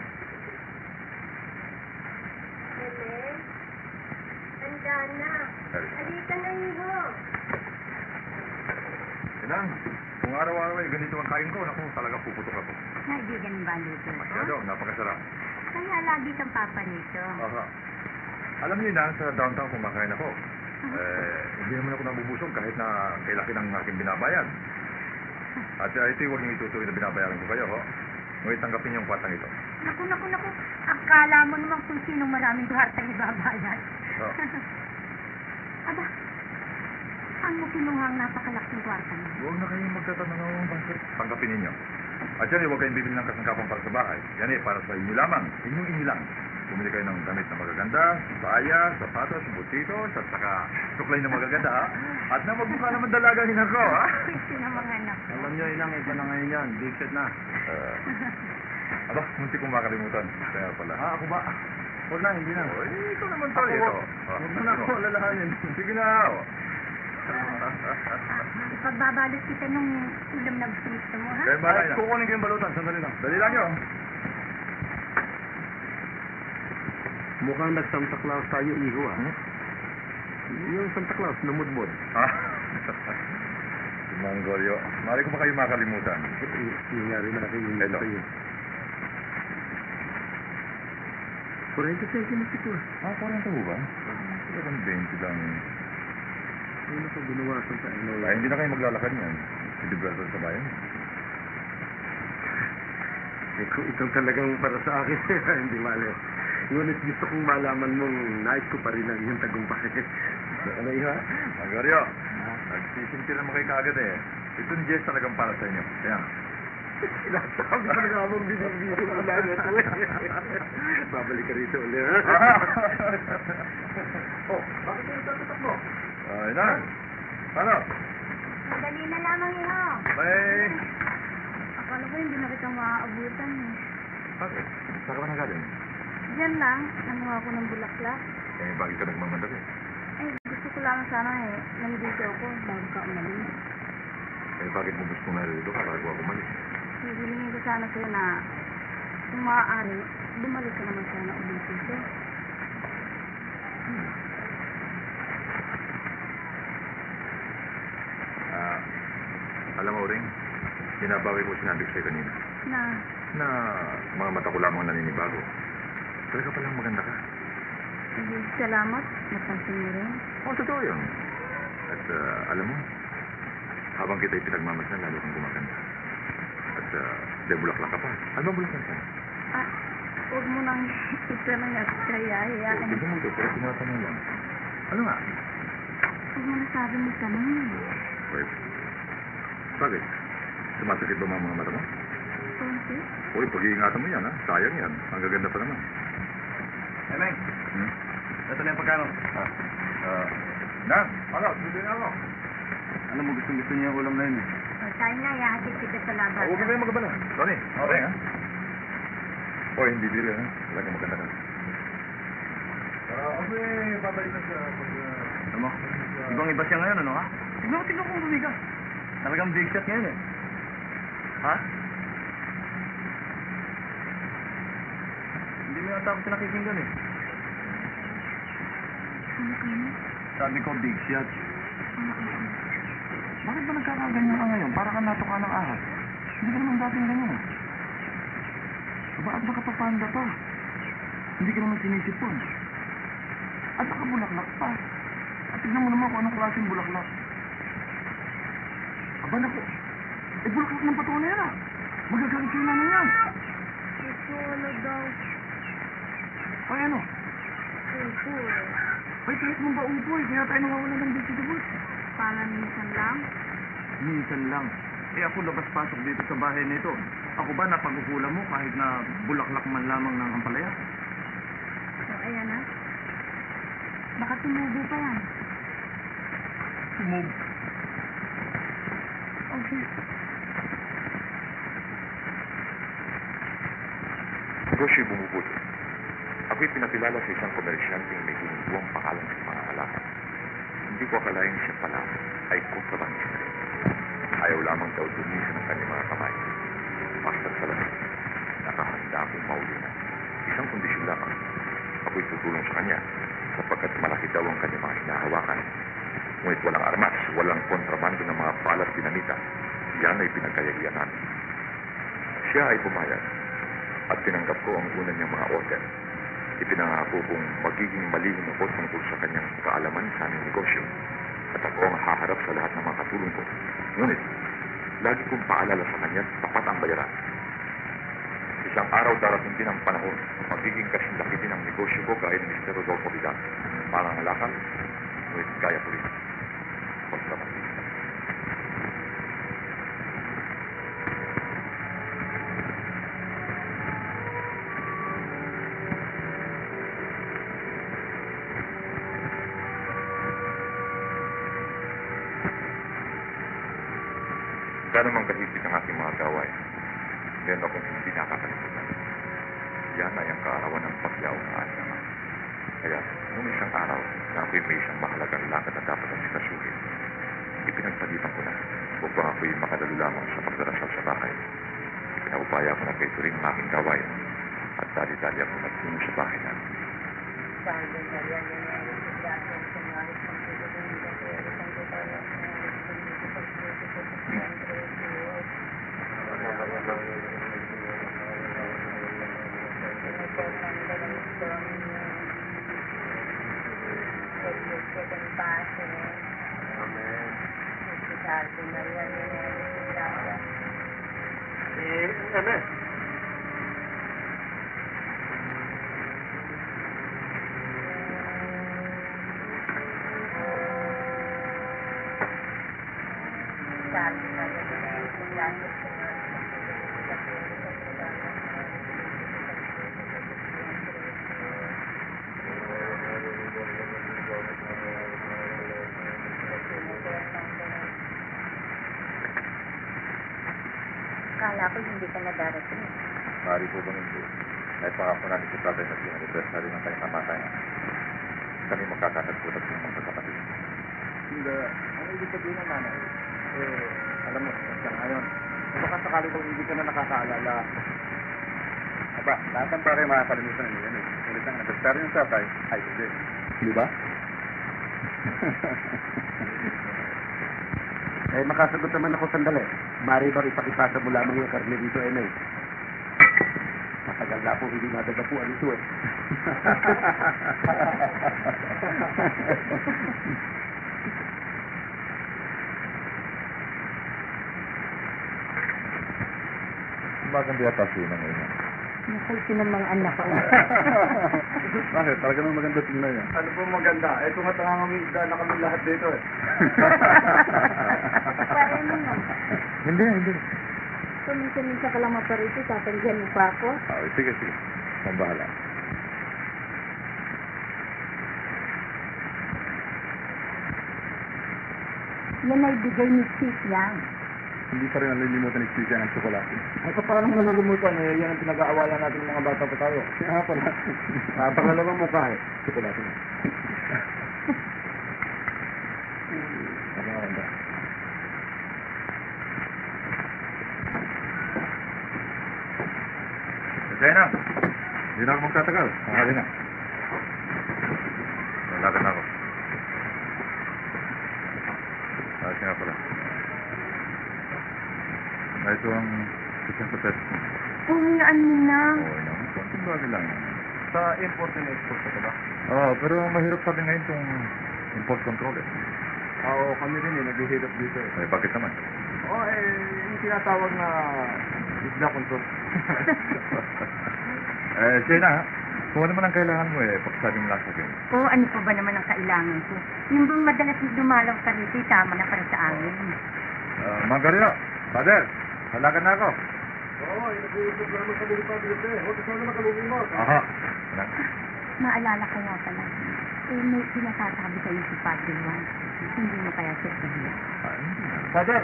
Speaker 6: Bebe, handa na.
Speaker 2: Sorry.
Speaker 6: Halika na hiho.
Speaker 2: Inang, kung araw-araw ay ganito ang kain ko, naku, talaga puputok ako.
Speaker 6: Naibigan ba luto
Speaker 2: Masyado, napakasarap.
Speaker 6: Kaya lagi kang papa nito.
Speaker 2: Aha. Alam niyo na, sa downtown kumakain ako. Hindi naman ako nabubusog kahit na kailaki ng aking binabayan. At ito huwag niyo itutuloy na binabayaran ko kayo, ho. Ngunit tanggapin yung kwartang ito.
Speaker 6: Naku. Akala mo naman kung sinong maraming kwartang ibabayad.
Speaker 2: Oo.
Speaker 6: Aba, saan mo kinuhang napakalaking kwarta mo?
Speaker 2: Huwag na kayong magtatanong ng bakit. Tanggapin ninyo. At yan, huwag kayong bibili ng kasangkapan para sa bahay. Yan para sa inyo lamang. Inyo lang. Bumili kayo ng damit na magaganda, saya, sapatos, butitos, at saka suklay na magaganda, ha? At na magmukha naman dalagahin ako, ha?
Speaker 6: Pwede na mga anak ko.
Speaker 5: Alam niyo, Inang, iba na ngayon yan. Big set na.
Speaker 2: Aba, munti kong makalimutan. Kaya pala.
Speaker 5: Ako ba? Huwag na, hindi na.
Speaker 2: Oy, ikaw naman tayo ito.
Speaker 5: Huwag mo na ako alalahanin.
Speaker 2: Sige na, ho.
Speaker 6: Ipagbabalot kita nung ulam na gusto mo, ha?
Speaker 2: Kaya balay na.
Speaker 5: Kukunin ko yung balutan. Sandali lang.
Speaker 2: Dali lang yun.
Speaker 7: Mukhang nag-Santa Claus tayo, iho, ha? Yung Santa Claus, namudmod.
Speaker 2: Ha? Si Mongolyo. Mari ko ba kayo makalimutan?
Speaker 7: Yung nga rin natin yung
Speaker 2: Ito.
Speaker 7: kayo. 40 seconds ito, ha?
Speaker 2: 40 ho ba? Parang 20 lang.
Speaker 7: Ano na kung binawasan sa ano?
Speaker 2: Ay, hindi na kayo maglalakad niyan. Sidiberto sa bayan.
Speaker 7: Ikaw talagang para sa akin, hindi mali. Ngunit gusto kong malaman mong nais ko pa rin ang iyong tagumpay. Ano, iha?
Speaker 2: Mongolyo. Nagsisinti naman kayo kaagad eh. Itong Jess talagang para sa inyo. Kaya.
Speaker 7: Sinasabi ko na nga mong binibigyan ko lang ito eh. Babalik ka rito ulit, ha?
Speaker 2: Oh, bakit yung tatatak mo? Ay, na. Ano?
Speaker 6: Madali na lamang, hiho.
Speaker 2: May...
Speaker 3: Akala ko hindi na kita maaabutan eh.
Speaker 2: Bakit? Saan ka ba nagaling?
Speaker 3: Yan lang, namuha ko ng bulaklak.
Speaker 2: Eh, bakit ka nagmamadali?
Speaker 3: Eh, gusto ko lang sana nandito ako bago ka umalis.
Speaker 2: Eh, bakit mo gusto narito ka bago ako umalis?
Speaker 3: Hihilingin ko sana sa'yo na kung maaari, bumalik ka naman sana ulit dito.
Speaker 2: Alam mo, Ring, sinabawi ko sinabi ko sa'yo kanina
Speaker 3: Na,
Speaker 2: mga mata ko lamang naninibago. Talaga palang maganda ka.
Speaker 3: salamat, napansin mo rin.
Speaker 2: Oo, totoo yun. At alam mo, habang kita'y pinagmamasdan, lalo kang gumaganda. At bulaklak ka pa. Ano ba bulaklak ka?
Speaker 3: Huwag mo nang itanong at kaya-hayaan.
Speaker 2: Hindi mo ito, pero tinatanong lang. Ano nga?
Speaker 3: Huwag mo nasabi mo tanong.
Speaker 2: Wait. Bakit? Sumasakit ba mga mata mo?
Speaker 3: Konti?
Speaker 2: Uy, pag-iingatan mo yan, ha? Sayang yan. Ang gaganda pa naman.
Speaker 5: Emeng, ito na yung pagkano.
Speaker 2: Ano? Tuloy na ako.
Speaker 5: Ano mo gusto niya yung ulam na yun?
Speaker 6: Tayo na, ihahatid kita sa labas.
Speaker 2: Huwag ka kayo magabala. Sorry. Okay, ha? Oy, hindi biro, ha? Talagang maganda ka.
Speaker 7: Ako babalik na siya pag...
Speaker 5: Ano mo? Ibang iba siya ngayon, ano ha? Tignan ko kung bumiga. Talagang big shot ngayon eh. Ha? Hindi mo yata ako pinakikinggan eh. Sabi ko big shot. Bakit ba nagkakaganyan ka ngayon? Para ka natuka ng ahas. Hindi ka naman dating ganyan eh. Bakit nakapapanda pa? Hindi ka naman sinisipon. At nakabulaklak pa. At tignan mo naman kung anong klaseng bulaklak. Aba naku, eh bulaklak ng pato na yan ah. Magagalit sa'yo naman yan.
Speaker 3: Ito, ano daw?
Speaker 5: Ay ano?
Speaker 3: Upo.
Speaker 5: Ay kahit mong ba upo eh, kaya tayo nawawalan ng vegetables.
Speaker 3: Minsan lang.
Speaker 5: Minsan lang. Eh ako labas-pasok dito sa bahay nito. Ako ba napaghuhula mo kahit na bulaklak man lamang ng ampalaya?
Speaker 3: So, ayan na. Baka tumubo pa yan.
Speaker 5: Sumub. Okay.
Speaker 2: Negosyo bumubuti. Ako'y pinakilala sa isang komersyanteng may ginagawa pangalan ng mga alaman. Hindi ko akalain siya pala ay kontrabandista rin. Ayaw lamang daw dumisa ng kanyang mga kamay. Basta sa lahat, nakahanda akong maulinan. Isang kondisyon lamang, ako'y tutulong sa kanya sapagkat malaki daw ang kanyang mga hinahawakan. Ngunit walang armas, walang kontrabando ng mga balat dinamita. Yan ay pinagkayarian namin. Siya ay pumayag at tinanggap ko ang una niyang mga order. Ipinangako kong magiging malihim ako tungkol sa kanyang kaalaman sa aming negosyo at ako ang haharap sa lahat ng mga katulong ko. Ngunit, lagi kong paalala sa kanya, tapat ang bayaran. Isang araw darating din ang panahon, magiging kasing laki din ang negosyo ko gaya ni Mr. Rodolfo Vidal. Parang alakal, ngunit kaya ko rin. Kontrabandista. Gano'n mang kahigpit ang aking mga gawain, meron akong hindi nakakalimutan. Yan ay ang kaarawan ng pagyaw na aking ama. Kaya, nung isang araw na ako'y may isang mahalagang lakad na dapat ang sikasuhin, ipinagpalitan ko na upang ako'y makadalo lamang sa pagdarasal sa bahay. Pinaupaya ko na kayo rin ang aking gawain at dali-dali ako nagtungo sa bahay namin.
Speaker 7: Amen.
Speaker 6: Kala ko hindi ka na darating.
Speaker 2: Maaari po bang hindi? Kahit baka po natin si Tatay na anniversary ng kanyang kamatayan. Kami magkakatagputat ng mga kapatid.
Speaker 7: Hindi. Ang ibig sabihin ng nanay, alam mo, hanggang ngayon, baka sakali kung hindi ka na nakakaalala.
Speaker 2: Aba, lahat ng pare makakalimutan nila yan eh. Ulit ang anniversary ng tatay, ay hindi. Di ba?
Speaker 7: Makasagot naman ako sandali. Mari ba ipakipasa mo lamang yung karne dito, Emay? Matagal na po hindi nadadapuan ito eh.
Speaker 2: Maganda yata siya na ngayon.
Speaker 6: Nakulti ng mga anak ko.
Speaker 2: Bakit? Talaga naman maganda tingnan yan.
Speaker 7: Ano po maganda? Eh, tumatangangamisda na kami lahat dito eh.
Speaker 6: Pare mo nga.
Speaker 2: Hindi.
Speaker 6: Kuminsan-minsan ka lang maparito, tatanggihan mo pa ako.
Speaker 2: Sige. Mambahala.
Speaker 6: Yan ay bigay ni Chief yan.
Speaker 2: Hindi pa rin nalilimutan ni Chica ng tsokolate.
Speaker 7: Ay, paano mo nalilimutan eh? Yan ang pinag-aawalan natin ng mga bata pa tayo.
Speaker 2: Kaya pala.
Speaker 7: Pangalawang mukha eh. Chocolate na. Maganda.
Speaker 2: Kaya na. Hindi na ako magtatagal. Mahali na. Lalakad na ako. Ayos nga pala. Ito ang isang patet.
Speaker 6: Pumayaan mo na.
Speaker 2: Oo naman. Konting bagay lang yan.
Speaker 7: Sa import and export ka ba?
Speaker 2: Oo, pero mahirap sa atin ngayon itong import control eh.
Speaker 7: Oo, kami rin eh. Naghihirap dito eh.
Speaker 2: Eh, bakit naman?
Speaker 7: Oo, yung tinatawag na isda control.
Speaker 2: Sina, kung ano man ang kailangan mo pakisabi mo lang sa akin.
Speaker 6: Oo, ano pa ba naman ang kailangan ko? Yung bang madalas dumalaw ka rito, tama na para sa amin.
Speaker 2: Mangario, Father, halakan na ako.
Speaker 7: Oo, nag-iisip naman kami ni Padre eh. Huwag sana makalungimot.
Speaker 2: Aha.
Speaker 6: Maalala ko nga pala. May sinasasabi sa'yo si Padre Juan. Hindi mo kaya siya sabihin.
Speaker 7: Father!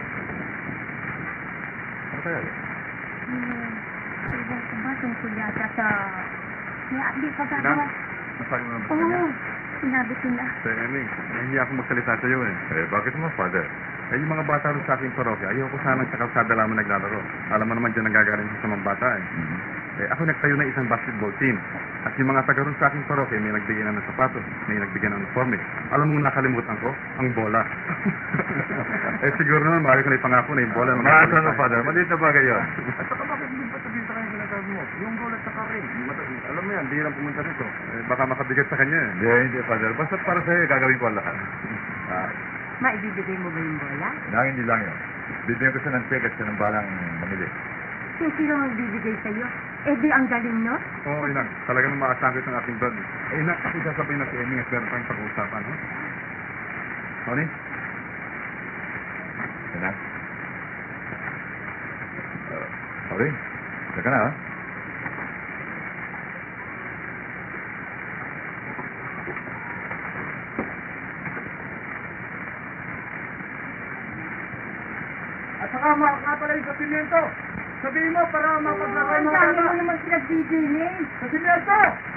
Speaker 2: Ano kaya yun?
Speaker 6: Ewan ko ba tungkol yata sa... Di pa gagawa.
Speaker 2: Masabi mo naman sa
Speaker 6: Oo,
Speaker 2: kanya?
Speaker 6: sinabi ko na.
Speaker 2: Emmy, hindi ako magsalita sa'yo eh. Bakit mo, Father? Yung mga bata rin sa aking parokya, ayoko sanang sa kalsada lamang naglalaro. Alam mo naman dyan nagagaling sa mga bata ako nagtayo na isang basketball team. At yung mga taga rin sa aking parokya, may nagbigay na ng sapatos, may nagbigay ng uniforme. Alam mo nakalimutan ko? Ang bola. Siguro naman, maaari ko na ipangako na yung bola. Maasan mo, Father? Maliit na bagay yun.
Speaker 7: At saka bakit hindi pa sabihin sa kanya sinasabi mo? Yung goal at saka rin. Alam mo yan, di lang pumunta nito.
Speaker 2: Baka makabigat sa kanya Hindi, Father. Basta para sa'yo, gagawin ko ang lahat.
Speaker 6: Maibibigay mo ba yung bola?
Speaker 2: Hindi lang yun. Bibigyan ko siya ng check at siya ng balang mamili.
Speaker 6: Sino magbibigay sa'yo? Di ang galing, no?
Speaker 2: Oo, Inang. Talagang maasangkit ang ating brother. Inang, ako sasabihin na si Emmy at meron tayong pag-uusapan, Tony? Inang? Sorry? Teka na,
Speaker 7: At saka nga pala yung sa simento. Sabihin mo para mapaglakay mo
Speaker 6: Ang dami mo naman pinagbibili.
Speaker 7: sa simento!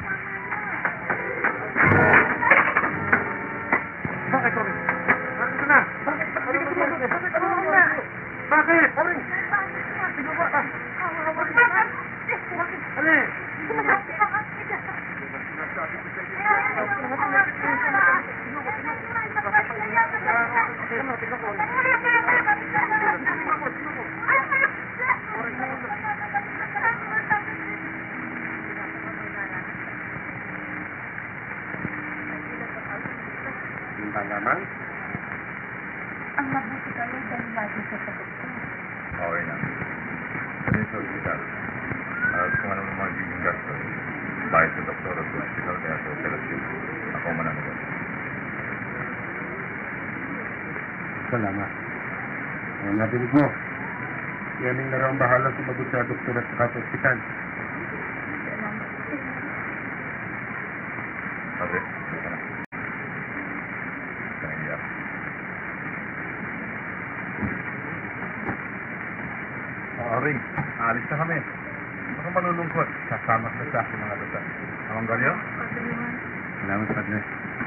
Speaker 7: Bakit, Corin? Bakit ka na? Bakit? Bakit? Corin! Sige ba? Bakit? Ali!
Speaker 2: Naman?
Speaker 6: Ang mabuti kayo dahil lagi sa sagot ko.
Speaker 2: Okay na. Sabihin sa hospital. At kung ano naman magiging gastos, bayad sa doktor at sa hospital kaya sa operasyon. Ako mananagot.
Speaker 7: Salamat. Nabilig mo. Yan ang narang bahala sumagot sa doktor at saka sa ospital.
Speaker 2: Sabi, dito na. Kaya Ring, alis na kami. Baka malulungkot. Sasama ka sa akin mga bata. Amang ganyo? Salamat, Padre.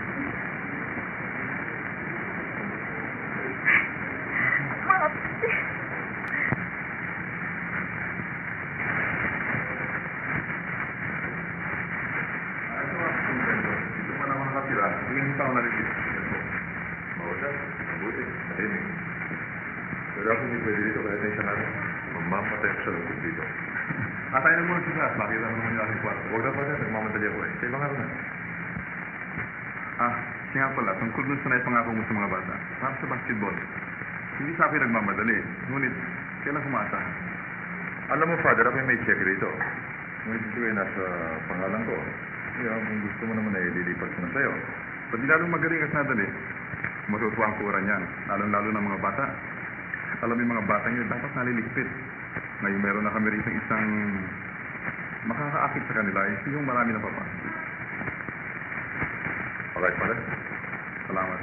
Speaker 2: Pero ako hindi pwede dito kahit na isang araw. Mamamatay ako sa loob dito. Tayo na muna siya. Makita mo naman yung aking kwarto. Huwag na pa dyan. Nagmamadali ako eh. Kaya ibang araw na. Siya nga pala. Tungkol dun sa naipangako mo sa mga bata. Para sa basketball. Hindi sa akin nagmamadali. Ngunit, kailan kumaasahan? Alam mo, Father, ako yung may check rito. Ngunit ito ay nasa pangalan ko. Kaya kung gusto mo naman ay lilipat ko na sa'yo. Pag lalong magaling at nadali, matutuwa ang kuran yan. Lalong-lalo ng mga bata. Alam mo yung mga bata nyo, dapat naliligpit. Ngayon meron na kami rito isang makakaakit sa kanila. Yung marami na papa. Alright, Father. Salamat.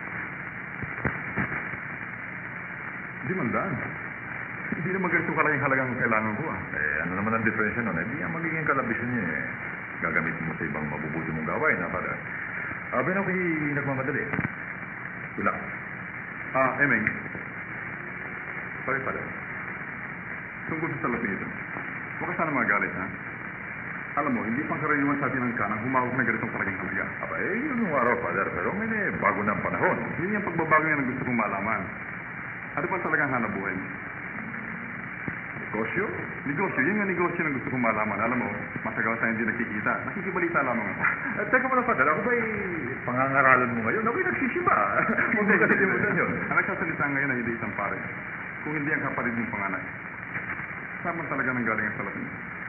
Speaker 2: Hindi man daan. Hindi naman ganito kalaking halagang kailangan ko ano naman ang diferensya nun? Hindi ang magiging kalabisan niya gagamitin mo sa ibang mabubuti mong gawain, Father. Ben ako'y nagmamadali. Wala. Emeng. Sorry, Father. Tungkol sa salapin ito. Huwag ka sana magalit, ha? Alam mo, hindi pang karaniwan sa atin ang kanang humawak na ganitong kalaking halaga. Yun yung araw, Father. Pero ngayon bago na ang panahon. Yun yung pagbabago yan ang gusto kong malaman. Ano pa talagang hanap buhay mo? Negosyo? Negosyo. Yun yung negosyo na gusto kong malaman. Alam mo, matagal tayo hindi nakikita. Nakikibalita lamang ako. Teka mo na, Father. Ako ba'y pangangaralan mo ngayon? Ako'y nagsisiba. Huwag mo kasi limutan yun. Ang nagsasalita ngayon ay hindi isang pare. Kung hindi ang kapatid mong panganak. Saan man talaga nang galing ang salapin?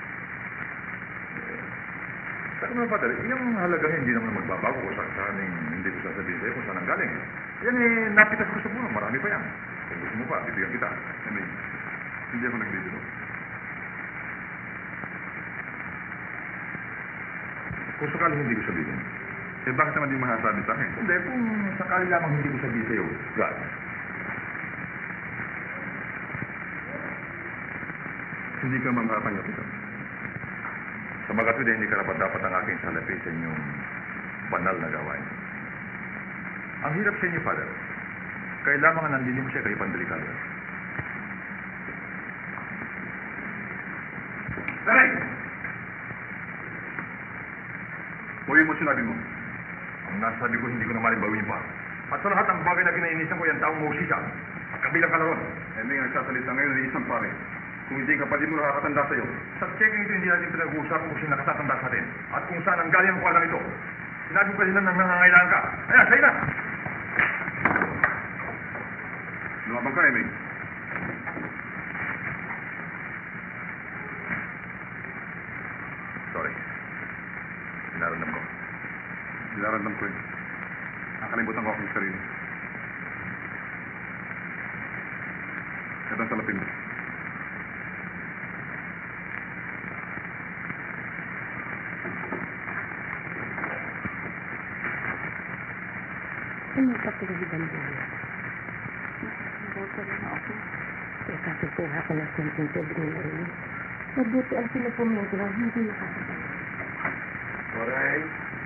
Speaker 2: Teka mo na, Father. Yung halaga hindi naman magbabago kung saan hindi ko sasabihin sa'yo kung saan ang galing. Yan napitas ko sa puno. Marami pa yan. Kung gusto mo pa, bibigyan kita. Hindi ako nagbibiro. Kung sakali hindi ko sabihin. Bakit naman di masasabi sa akin? Hindi, kung sakali lamang hindi ko sabihin sa'yo, God. Hindi ka mamatanggap ito. Sa magatwid, hindi karapat-dapat ang aking salapi sa inyong banal na gawain. Ang hirap sa inyo, Father. Kailangan nandilim siya kayo pandelikado. Aray! Huwag mo sinabi mo. Ang nasabi ko, hindi ko na malimbawin pa. At sa lahat ng bagay na kinainisan ko, yung taong mausisa. At kabilang kalaron. May nagsasalita ngayon na isang pare. Kung hindi kapatid mo nakakatanda sa'yo. Sa checking ito, hindi natin pinag-uusap kung sino nakatatanda sa atin. At kung saan ang galing ang kwalang ito. Sinabi ko kanina nang nangangailangan ka. Ayan, sa'yo na! Lumabang ka, Eming. Sorry. Dinaramdam ko. Dinaramdam ko yun. Nakalimutan ko akong sarili. Ito ang salapin mo.
Speaker 3: Ano pa pinagibang buhay? Boto na ako. Kaya kapipuha ko na simpleng tubig ng rin. Mabuti ang pinapumento na hindi nakakabalik.
Speaker 2: Alright.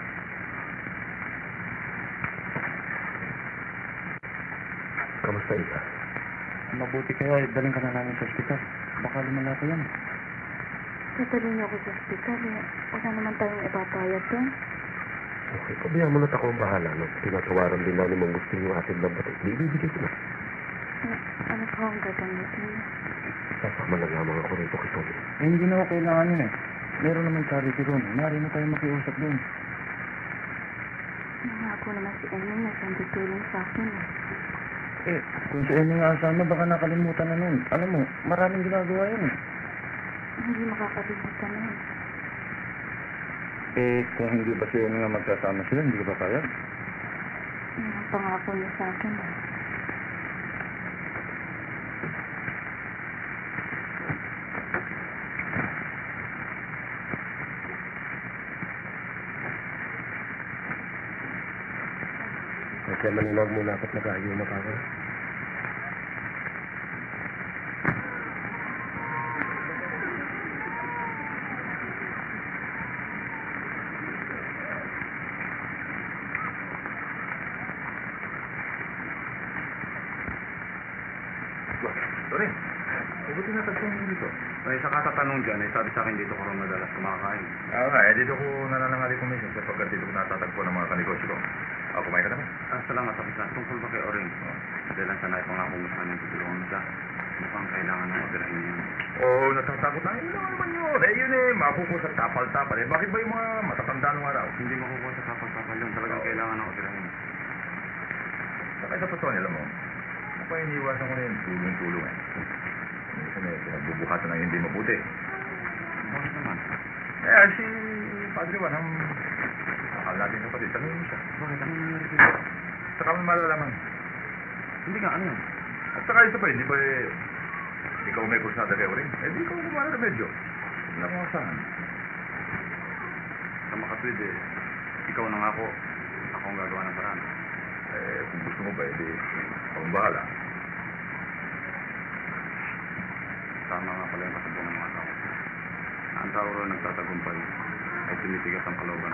Speaker 2: Kamusta ika?
Speaker 5: Mabuti kaya daling ka na namin sa ospital. Baka lumala ko yan.
Speaker 3: Dadalhin niyo ako sa ospital. Wala naman tayong ipapayat doon.
Speaker 7: Okay, pabayaan mo na't ako ang bahala. No? Tinatawaran din namin mong gusto niyo atin ng batik. Bibigay ko na.
Speaker 3: Ano pa ang gagamitin?
Speaker 7: Sasama na lamang ako rito kay Tony.
Speaker 5: Hindi na ako kailangan yun Meron naman charity doon. Mari na tayo makiusap doon.
Speaker 3: Nangako naman si Emmy na siyang tutulong sa akin.
Speaker 5: Kung si Emmy nga asama, baka nakalimutan na nun. Alam mo, maraming ginagawa yun
Speaker 3: Hindi makakalimutan na
Speaker 5: kung hindi ba si Emmy nga magsasama sila, hindi ka ba kaya?
Speaker 3: Yan ang pangako niya sa akin.
Speaker 7: Kaya maninag muna apat na kayo mapako.
Speaker 5: sa katatanong dyan, sabi sa akin dito ko rin madalas kumakain.
Speaker 2: Dito ko nananangali ko minsan sapagkat dito ko natatagpo ng mga kanegosyo ko. Kumain ka naman.
Speaker 5: Salamat ako sa tungkol ba kay Oring. Dahil lang sanay pangakong gusto niyang tutulungan siya. Mukhang kailangan ng magirahin niya.
Speaker 2: Natatakot na. Yun naman yun. Yun makukuha sa tapal-tapal. Bakit ba yung mga matatanda nung araw?
Speaker 5: Hindi makukuha sa kapal-kapal yun. Talagang kailangan ng magirahin.
Speaker 2: Saka sa totoo nila mo, iniiwasan ko na yun. Tulong-tulong Minsan pinagbubuhatan ng hindi mabuti.
Speaker 5: Bakit naman?
Speaker 2: Si Padre Juan, ang akal natin kapatid, tanongin mo siya.
Speaker 5: Bakit? Ano nangyari dito?
Speaker 2: Saka mo malalaman.
Speaker 5: Hindi nga, ano yan?
Speaker 2: At saka isa pa, hindi ba ikaw may kursada kay Oring? Di ikaw kumana remedyo. Huwag lang mo asahan.
Speaker 5: Sa makatwid ikaw na nga ako ang gagawa ng paraan.
Speaker 2: Kung gusto mo ba, akong bahala.
Speaker 5: Tama nga pala yung kasabihan ng mga tao. Na ang tao rin nagtatagumpay ay tinitigas ang kalooban.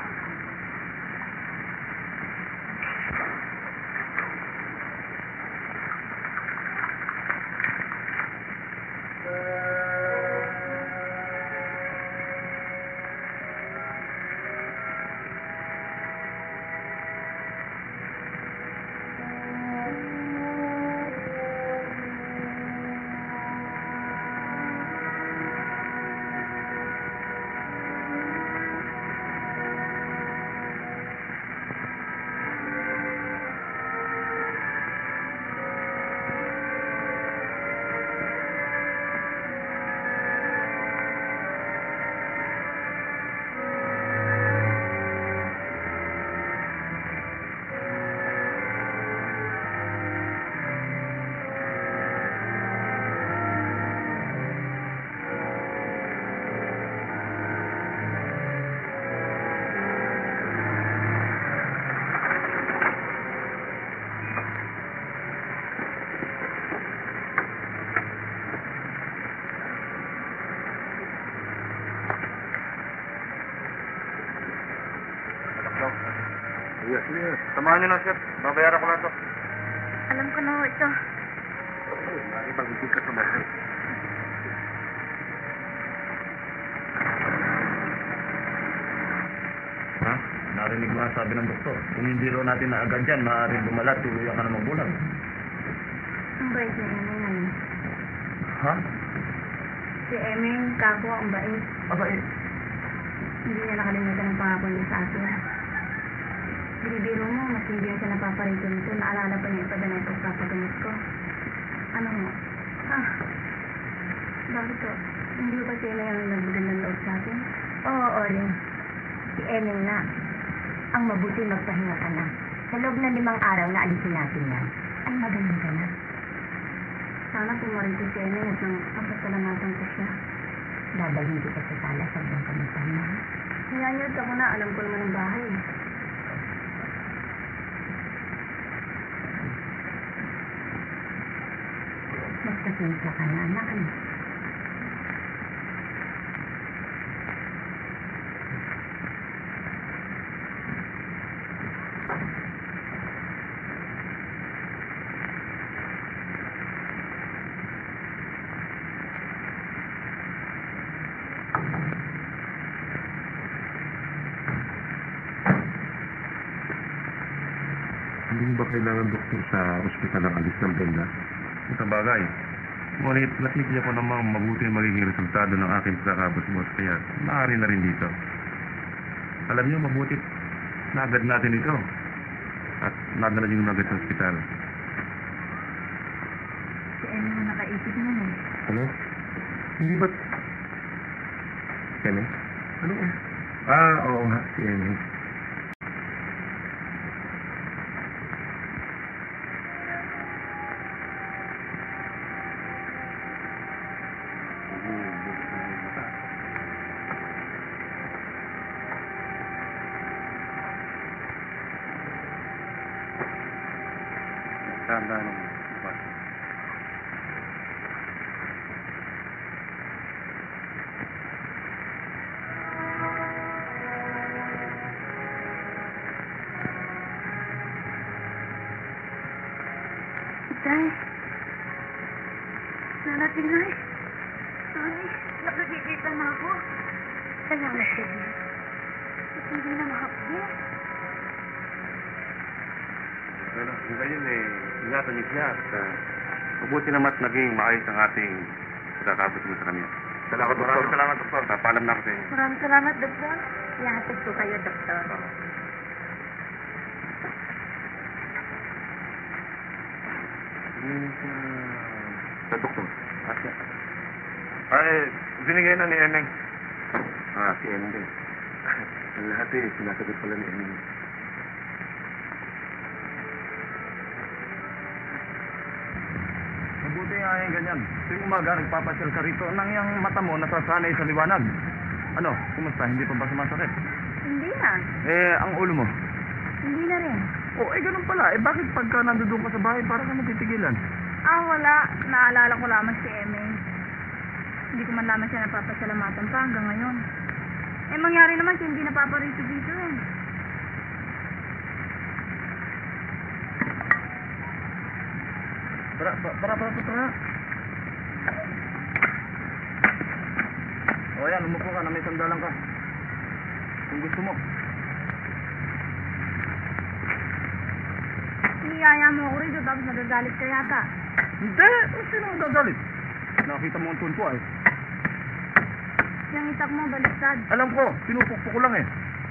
Speaker 2: Yes.
Speaker 5: Samahan niyo na, sir. Babayaran ko na to.
Speaker 6: Alam ko na ho ito.
Speaker 2: Ipag-ibig ka sa mahal.
Speaker 5: Narinig mo ang sabi ng doktor. Kung hindi ro natin na agad yan, maaaring bumalat, tuluyan ka na magbulag.
Speaker 6: Ang bait na Eming ano.
Speaker 5: Ha?
Speaker 6: Si Eming, kako, ang bait.
Speaker 5: Abay,
Speaker 6: Hindi niya nakalimutan ang pangako niya sa akin. Binibiro mo, mas hindi siya napaparito nito. Naalala pa niya ipadala ito sa pagpapagamot ko. Ano mo? Bakit to? Hindi ba si Eming ang nagbigay ng loob sa akin? Oo, Oring. Si Eming na. Ang mabuti magpahinga ka na. Sa loob ng 5 araw na alisin natin yan, ay magaling ka na. Sana pumarito si Eming at nang pasasalamatan ko siya. Dadalhin kita sa sala sa buong kamitan mo. Hinanyod ako na, alam ko naman ang bahay. Magpasensya ka na, anak.
Speaker 7: Hindi ba kailangan doktor sa ospital ang alis ng benda?
Speaker 5: ito bagay. Ngunit natitiyak ko namang mabuti ang magiging resultado ng aking pagkakabos-bos, kaya maaari na rin dito. Alam niyo, mabuti na agad natin ito. At nadala yung agad sa ospital.
Speaker 6: Si Emmy mo nakaisip niyan eh.
Speaker 7: Ano? Hindi ba? Kene? Ano? Oo nga, si Emmy.
Speaker 5: Tanda ng bus.
Speaker 6: Tay. Nanating na eh. Tay, laki Nasasaktan na ako. Salamat sa Diyos. At hindi na makapagyo.
Speaker 1: Well, kung ganyan ingatan niyo siya at mabuti naman at naging maayos ang ating pagkakabot mo sa kanya.
Speaker 2: Salamat, Doktor.
Speaker 1: Salamat, Doktor. Papaalam na ako sa inyo.
Speaker 6: Maraming salamat, Doktor. Ihatid ko kayo, Doktor.
Speaker 2: Sa Doktor.
Speaker 1: Ay, binigay na ni Eneng.
Speaker 2: Si Eneng din. Ang lahat sinasagot pala ni Eneng.
Speaker 5: Mabuti nga yung ganyan. Tuwing umaga, nagpapasyal ka rito. Nang yung mata mo, nasasanay sa liwanag. Ano, kumusta? Hindi pa ba sumasakit?
Speaker 6: Hindi na.
Speaker 5: Ang ulo mo?
Speaker 6: Hindi na rin.
Speaker 5: Ganun pala. Bakit pagka nandoon ka sa bahay, parang ka natitigilan?
Speaker 6: Wala. Naalala ko lamang si Emeng. Hindi ko man lamang siya napapasalamatan pa hanggang ngayon. Mangyari naman siya hindi napaparito dito eh.
Speaker 5: Tara. O yan, umupo ka na may sandalan ka. Kung gusto mo.
Speaker 6: Niyaya mo ako rito tapos nagagalit ka yata.
Speaker 5: Hindi! Sino ang gagalit? Nakita mo ang tuntua eh.
Speaker 6: Yung itak mo baliktad.
Speaker 5: Alam ko, pinupukpok ko lang eh.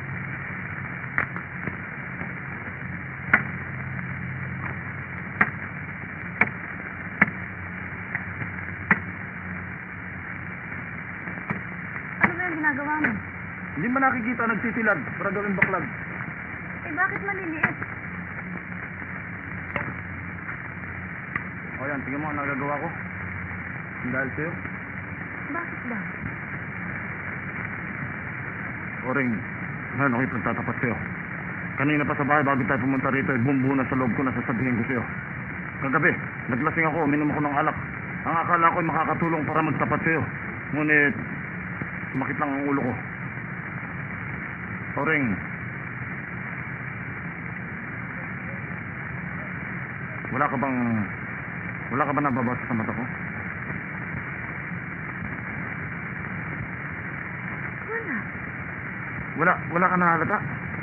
Speaker 6: Ano ba yung ginagawa mo?
Speaker 5: Hindi mo nakikita nagtitilad para gawing baklag.
Speaker 6: Bakit maliliit?
Speaker 5: O yan, tingnan mo ang nagagawa ko. Dahil sa'yo.
Speaker 6: Bakit ba?
Speaker 5: Oring, ngayon ako'y pagtatapat sa'yo. Kanina pa sa bahay bago tayo pumunta rito, bumbuo na sa loob ko na sasabihin ko sa'yo. Kagabi, naglasing ako, uminom ako ng alak. Ang akala ko'y makakatulong para magtapat sa'yo. Ngunit, sumakit lang ang ulo ko. Oring, wala ka ba nababasa sa mata ko? Wala ka nahalata?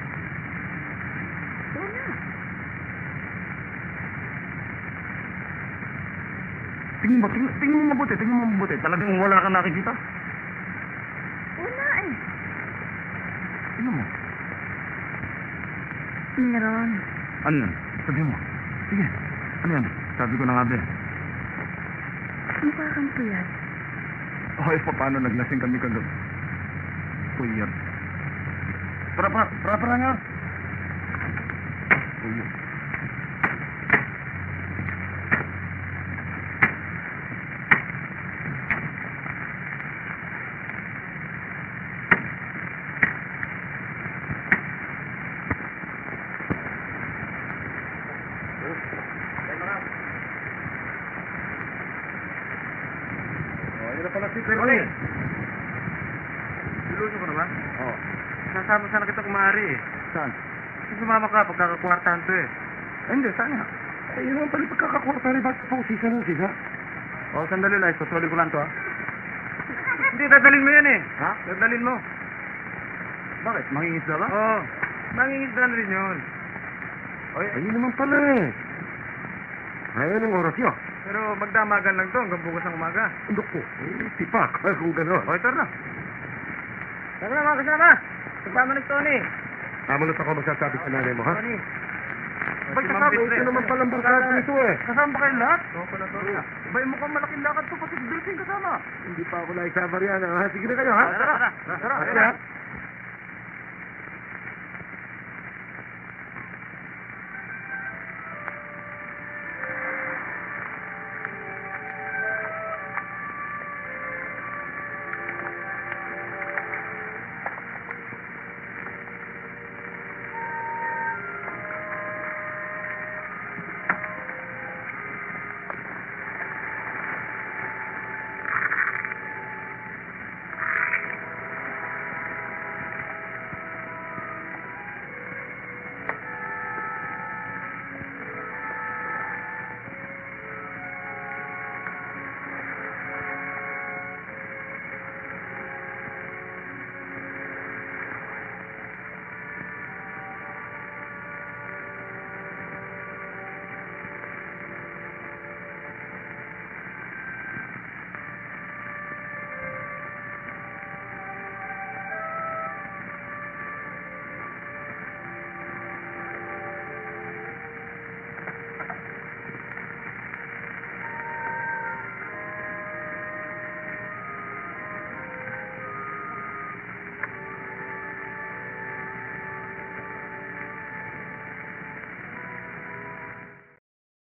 Speaker 6: Wala.
Speaker 5: Tingnan mo mabuti. Talagang wala ka nakikita?
Speaker 6: Wala eh.
Speaker 5: Tingnan mo.
Speaker 6: Meron.
Speaker 5: Ano yan? Sabihin mo. Sige. Ano yan? Sabi ko na nga ba.
Speaker 6: Mukha kang puyat.
Speaker 5: Paano naglasing kami kagabi? Puyat. Para nga. Puyat.
Speaker 1: Ayun na pala si Perry. Siluso ko naman?
Speaker 5: Oo.
Speaker 1: Sasama sana kita kumari eh.
Speaker 5: Saan?
Speaker 1: Sumama ka pagkakakwartahan to eh.
Speaker 5: Hindi, saan nga?
Speaker 7: Yun naman pala pagkakakwarta rin. Bakit pa usisa ng sisa?
Speaker 5: Sandali lang. Susuli ko lang to, ha?
Speaker 1: Hindi, dadalin mo yan eh.
Speaker 5: Ha?
Speaker 1: Dadalin mo.
Speaker 5: Bakit? Mangingisda ba?
Speaker 1: Oo. Mangingisda na rin yun.
Speaker 7: Ayun naman pala eh. Ngayon ang oras yun.
Speaker 1: Pero magdamagan lang to hanggang bukas ng umaga.
Speaker 7: Andok ko. Tipak. Kung gano'n.
Speaker 1: Tara na. Tara na mga kasama. Kasama ni Tony.
Speaker 7: Tama ako magsasabi sa nanay mo, ha?
Speaker 1: Tony.
Speaker 7: Ba't kasama? Ito naman palang barkada nito eh.
Speaker 5: Kasama ba kayo lahat?
Speaker 1: Oo pala Tony.
Speaker 5: Bay, mukhang malaking lakad to, pati Delphine kasama.
Speaker 7: Hindi pa ako naiksabar yan, ha? Sige na kayo, ha?
Speaker 1: Tara.
Speaker 7: Tara.